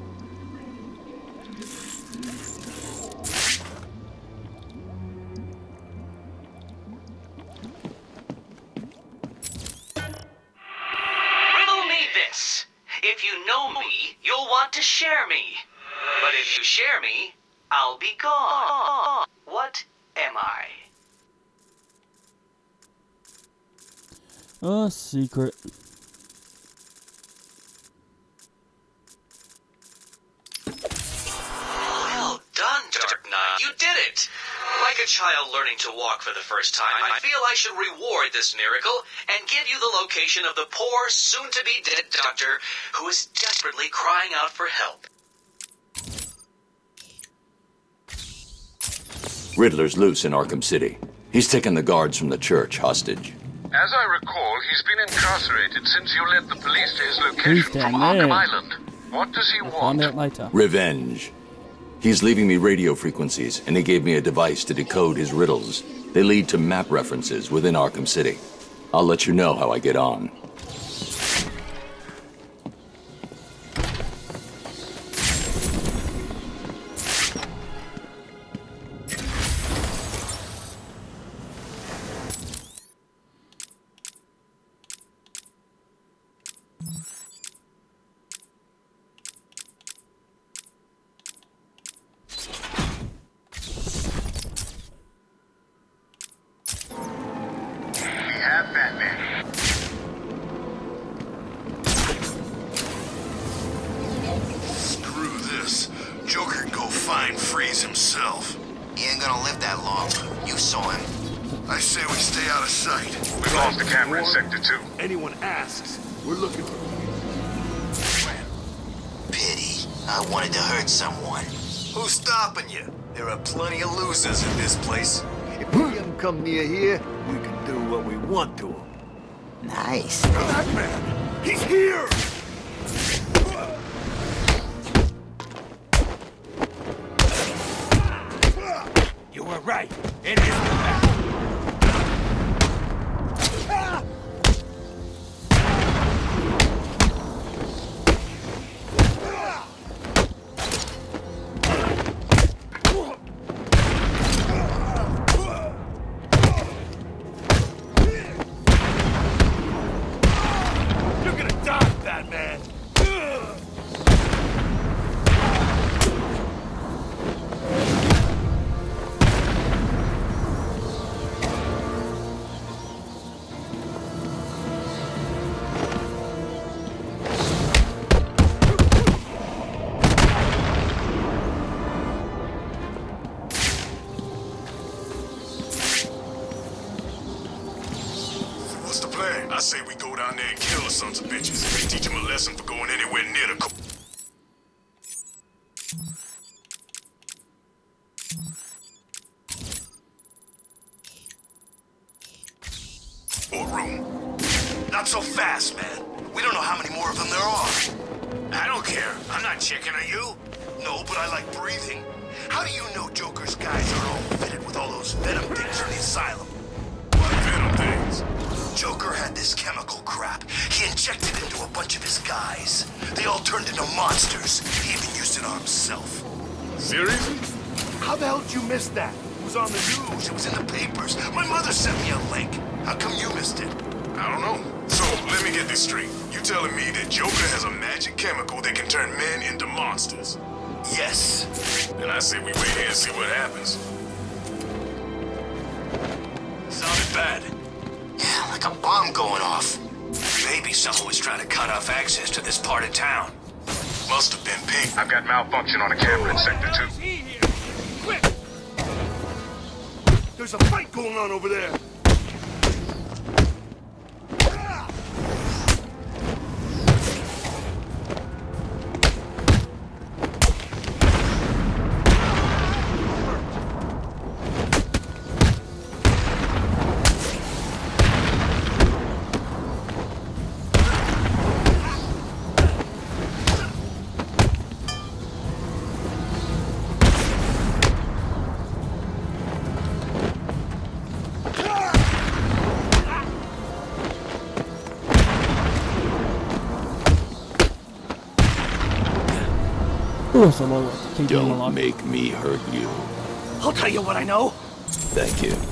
N: Riddle me this. If you know me, you'll want to share me. But if you share me, I'll be gone. What am am I?
A: A secret.
N: Well done, Dark Knight. You did it! Like a child learning to walk for the first time, I feel I should reward this miracle and give you the location of the poor, soon-to-be-dead doctor who is desperately crying out for help.
H: Riddler's loose in Arkham City. He's taken the guards from the church hostage.
J: As I recall, he's been incarcerated since you led the police to his
A: He's
J: location
A: down
J: from
A: there.
J: Arkham Island. What does he
A: We'll
J: want?
A: find out later.
H: Revenge. He's leaving me radio frequencies, and he gave me a device to decode his riddles. They lead to map references within Arkham City. I'll let you know how I get on.
F: Screw this. Joker can go find Freeze himself.
Q: He ain't gonna live that long. You saw him.
F: I say we stay out of sight.
J: We lost the camera in Sector two.
C: Anyone asks, we're looking for...
Q: Pity. I wanted to hurt someone.
O: Who's stopping you? There are plenty of losers in this place. If we can come near here, we can do what we want to them.
Q: Nice.
C: Batman! He's here! You were right. It is the Bat. You're gonna die, Batman!
F: What's the plan? I say we go down there and kill the sons of bitches. Teach them a lesson for going anywhere near the co- Or room. Not so fast, man. We don't know how many more of them there are. I don't care. I'm not checking on you. No, but I like breathing. How do you know Joker's guys are all fitted with all those venom things from the asylum? What venom things? Joker had this chemical crap. He injected it into a bunch of his guys. They all turned into monsters. He even used it on himself.
C: Seriously? How the hell did you miss that? It was on the news.
F: It was in the papers. My mother sent me a link. How come you missed it? I don't know. So, let me get this straight. You telling me that Joker has a magic chemical that can turn men into monsters? Yes. Then I say we wait here and see what happens.
Q: Sounded bad. Yeah, like a bomb going off. Maybe someone was trying to cut off access to this part of town.
F: Must have been Pink.
J: I've got malfunction on a camera in Sector two.
C: Quick! There's a fight going on over there.
A: Ooh, so low. Keep going
H: Don't
A: along.
H: make me hurt you.
C: I'll tell you what I know.
H: Thank you.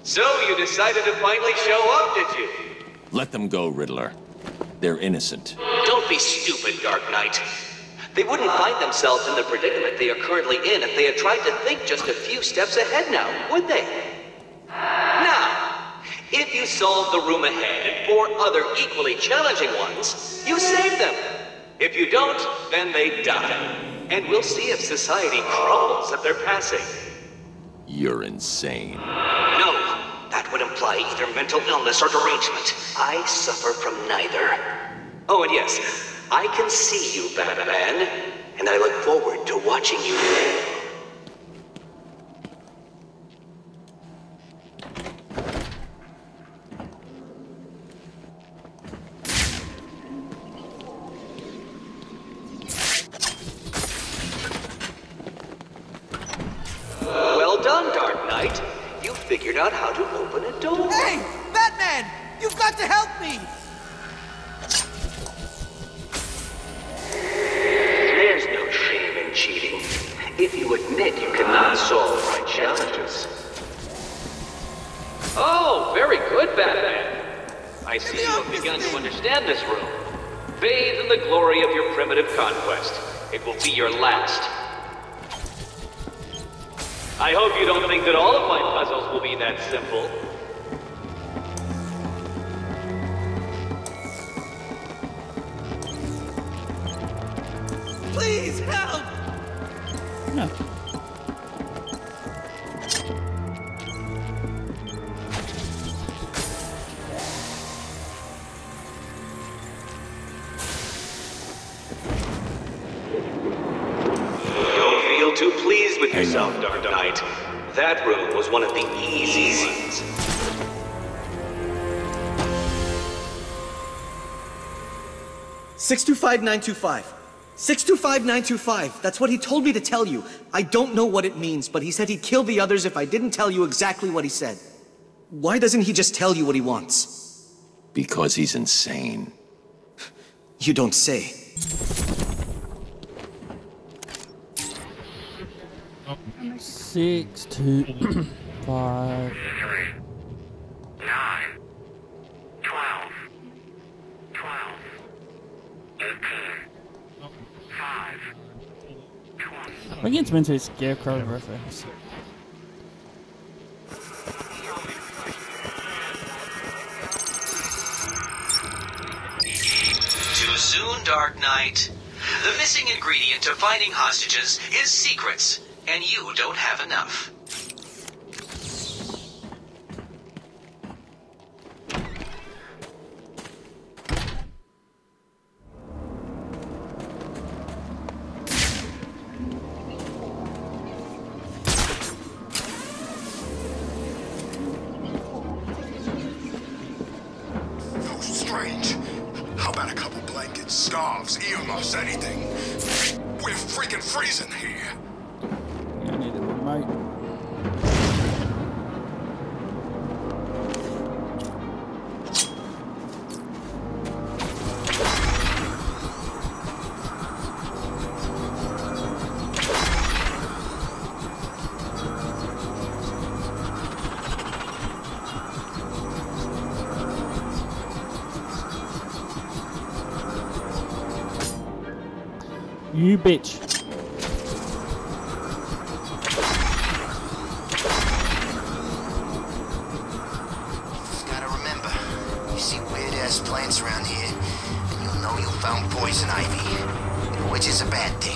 N: So you decided to finally show up, did you?
H: Let them go, Riddler. They're innocent.
N: Don't be stupid, Dark Knight. They wouldn't find themselves in the predicament they are currently in if they had tried to think just a few steps ahead now, would they? Now, if you solve the room ahead and four other equally challenging ones, you save them. If you don't, then they die. And we'll see if society crumbles at their passing.
H: You're insane.
N: No, that would imply either mental illness or derangement. I suffer from neither. Oh, and yes, I can see you, Batman, and I look forward to watching you fail. Well done, Dark Knight. You figured out how to open a door.
D: Hey, Batman! You've got to help me!
N: There's no shame in cheating, if you admit you cannot solve my challenges. Oh, very good, Batman. I see you have begun to understand this room. Bathe in the glory of your primitive conquest. It will be your last. I hope you don't think that all of my puzzles will be that simple.
D: Please help!
A: No.
N: Don't feel too pleased with yourself, Dark Knight. That room was one of the easy ones.
U: six two five nine two five. six two five nine two five. That's what he told me to tell you. I don't know what it means, but he said he'd kill the others if I didn't tell you exactly what he said. Why doesn't he just tell you what he wants?
H: Because he's insane.
U: You don't say.
A: Six, two, five.
K: Nine. Twelve. Twelve. Eighteen. Five.
A: I think it's meant to be a Scarecrow reference.
N: Too soon, Dark Knight. The missing ingredient to finding hostages is secrets, and you don't have enough.
F: Strange. How about a couple blankets, scarves, earmuffs, anything? We're freaking freezing here.
A: I need a remote. You bitch.
Q: Gotta remember, you see weird-ass plants around here, and you'll know you found poison ivy, which is a bad thing.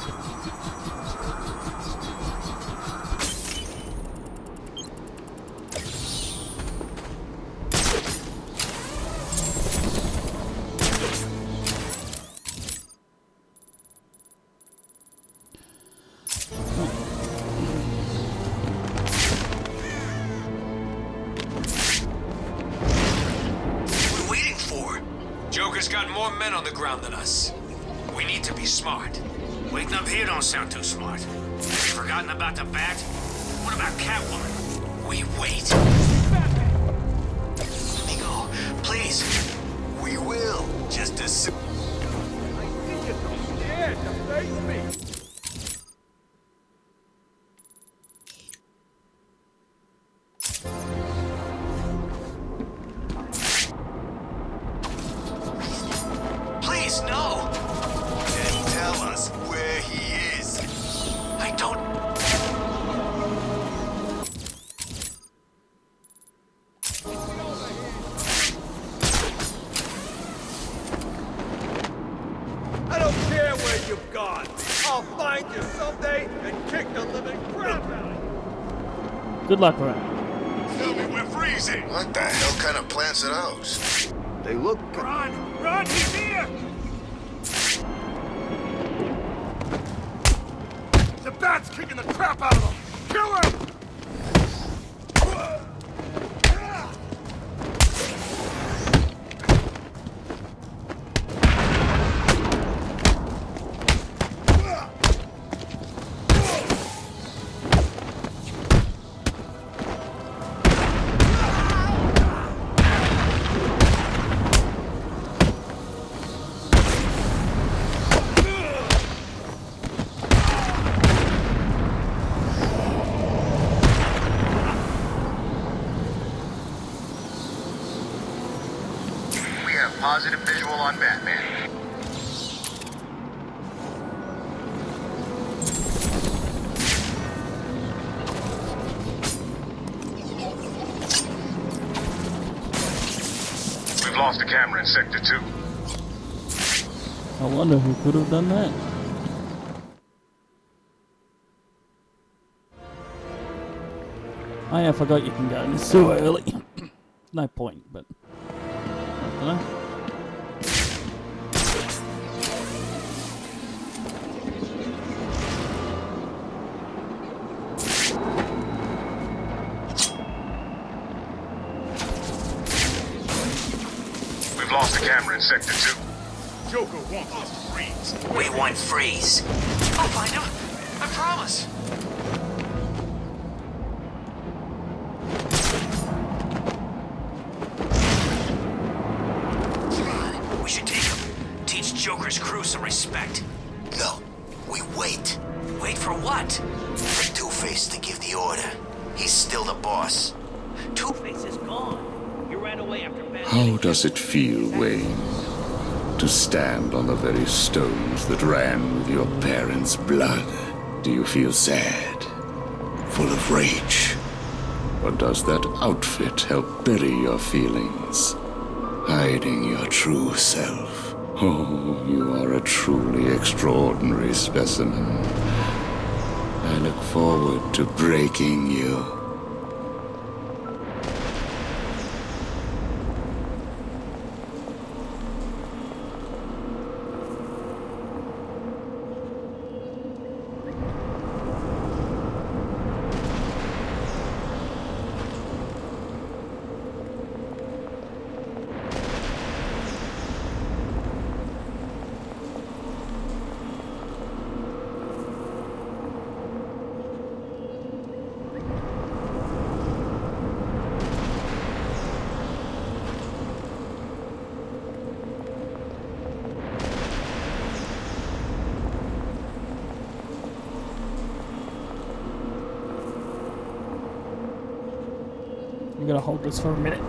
L: Joker's got more men on the ground than us. We need to be smart.
D: Waiting up here don't sound too smart. Have you forgotten about the bat? What about Catwoman? We wait.
Q: Amigo, please. We will. Just as soon.
C: I think you're too scared to face me.
M: you've got. I'll find you someday and kick the living crap out of you.
A: Good luck, Rat.
Q: Tell me we're freezing. What the hell kind of plants are those?
M: They look...
C: Run! Run! He's here! The bat's kicking the crap out of him! Kill him!
J: Positive visual on Batman. We've lost a camera in Sector two.
A: I wonder who could have done that. Oh yeah, I forgot you can go in the sewer early. No point, but... I don't know.
J: We've lost a camera in Sector two.
C: Joker wants us to freeze.
D: We want freeze. I'll find him. I promise. We should take him. Teach Joker's crew some respect.
Q: No, we wait.
D: Wait for what?
Q: For Two-Face to give the order. He's still the boss.
D: Two-Face is gone. You ran away after Batman.
E: How does it feel, Wayne, to stand on the very stones that ran with your parents' blood? Do you feel sad, full of rage? Or does that outfit help bury your feelings, hiding your true self? Oh, you are a truly extraordinary specimen. I look forward to breaking you.
A: I'm gonna hold this for a minute.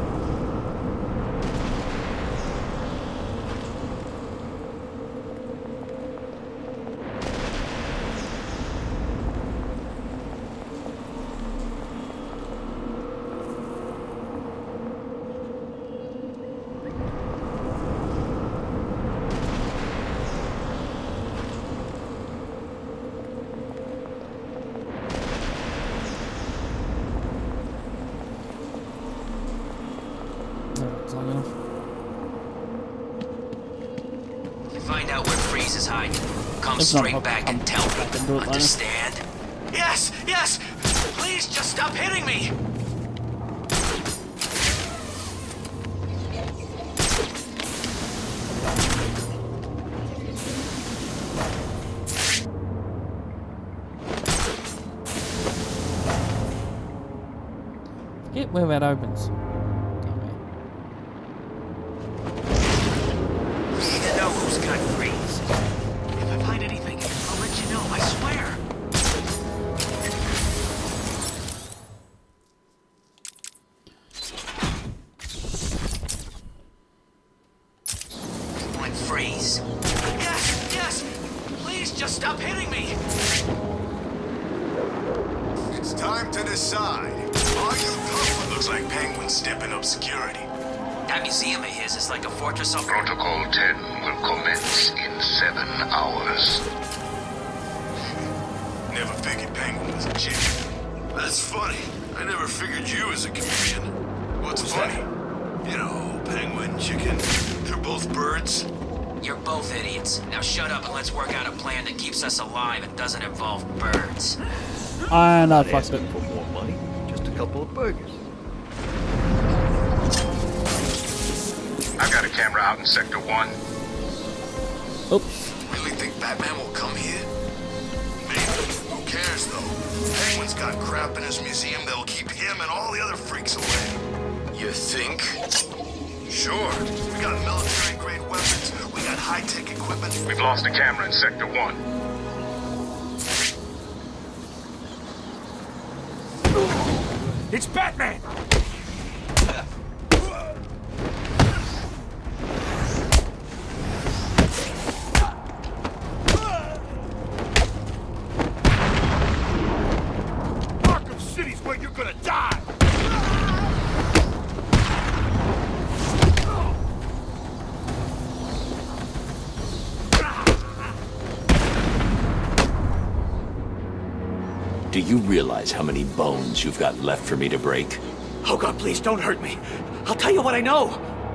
D: Find out where Freeze is hiding. Come
A: It's
D: straight
A: not-
D: back
A: I'm-
D: and tell
A: I can do
D: me.
A: it later.
D: Understand? Yes, yes! Please just stop hitting me!
A: Forget where that opens.
D: Need to know who's got Freeze. If I find anything, I'll let you know, I swear. Want Freeze? Yes, yes! Please just stop hitting me!
Q: It's time to decide. Are you tough? Looks like Penguin's stepping up security.
I: That museum of his is like a fortress of...
J: Protocol ten will commence in seven hours.
F: Never figured Penguin was a chick.
C: That's funny. I never figured you as a comedian. What's, What's funny? That? You know, penguin, chicken, they're both birds.
I: You're both idiots. Now shut up and let's work out a plan that keeps us alive and doesn't involve birds.
A: And I fucked it.
C: For more money, just a couple of burgers.
J: I've got a camera out in Sector one.
A: Oops.
F: Really think Batman will come here? Maybe. Who cares, though? Penguin's got crap in his museum that'll keep him and all the other freaks away.
C: You think?
F: Sure. We got military-grade weapons. We got high-tech equipment.
J: We've lost a camera in Sector one.
L: It's Batman!
C: Arkham City's where you're gonna die!
H: Do you realize how many bones you've got left for me to break?
D: Oh God, please don't hurt me. I'll tell you what I know.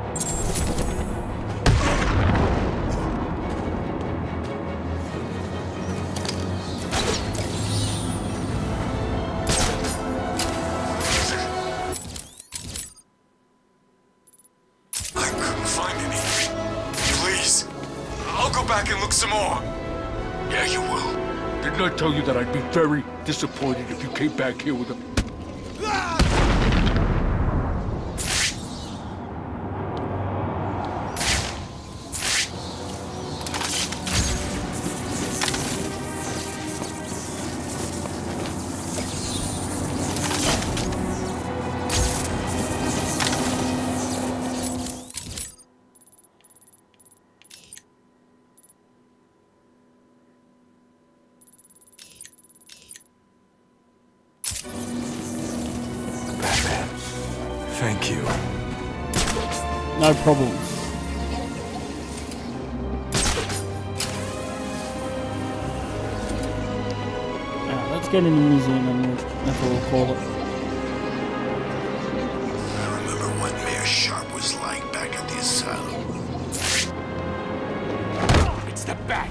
F: I couldn't find any. Please. I'll go back and look some more. Yeah, you will.
C: Didn't I tell you that I'd be very disappointed if you came back here with a...
H: Thank you.
A: No problem. Alright, let's get in the museum and we'll, that's what we'll call it.
F: I remember what Mayor Sharp was like back at the asylum.
L: It's the Bat!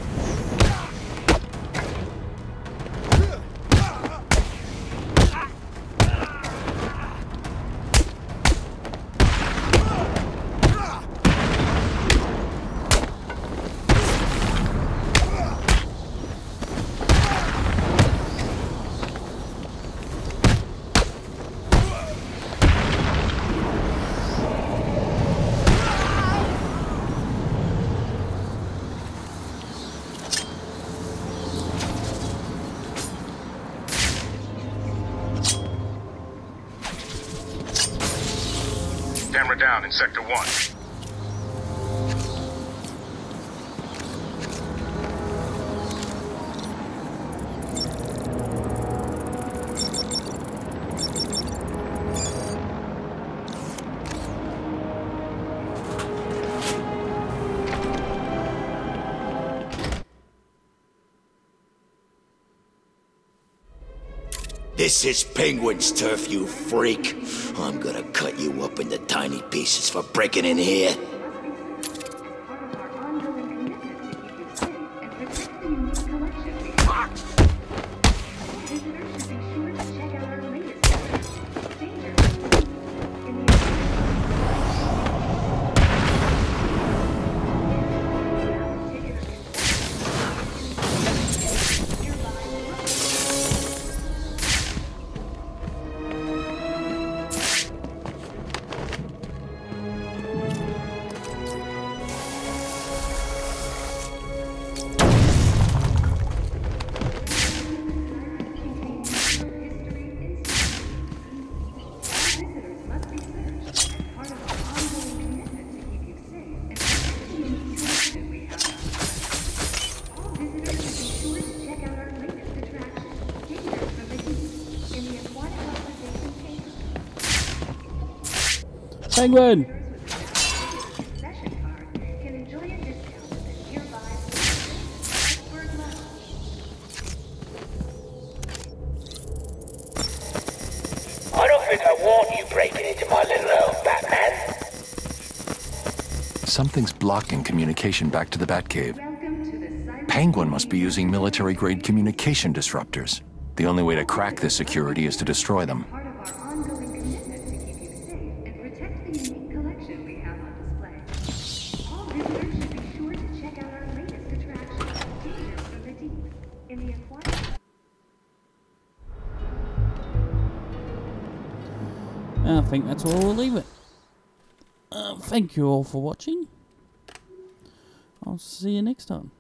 J: Camera down in Sector one.
Q: This is Penguin's turf, you freak. I'm gonna cut you up into tiny pieces for breaking in here.
A: Penguin!
H: Something's blocking communication back to the Batcave. Penguin must be using military-grade communication disruptors. The only way to crack this security is to destroy them.
A: I think that's where we'll leave it. Uh, thank you all for watching. I'll see you next time.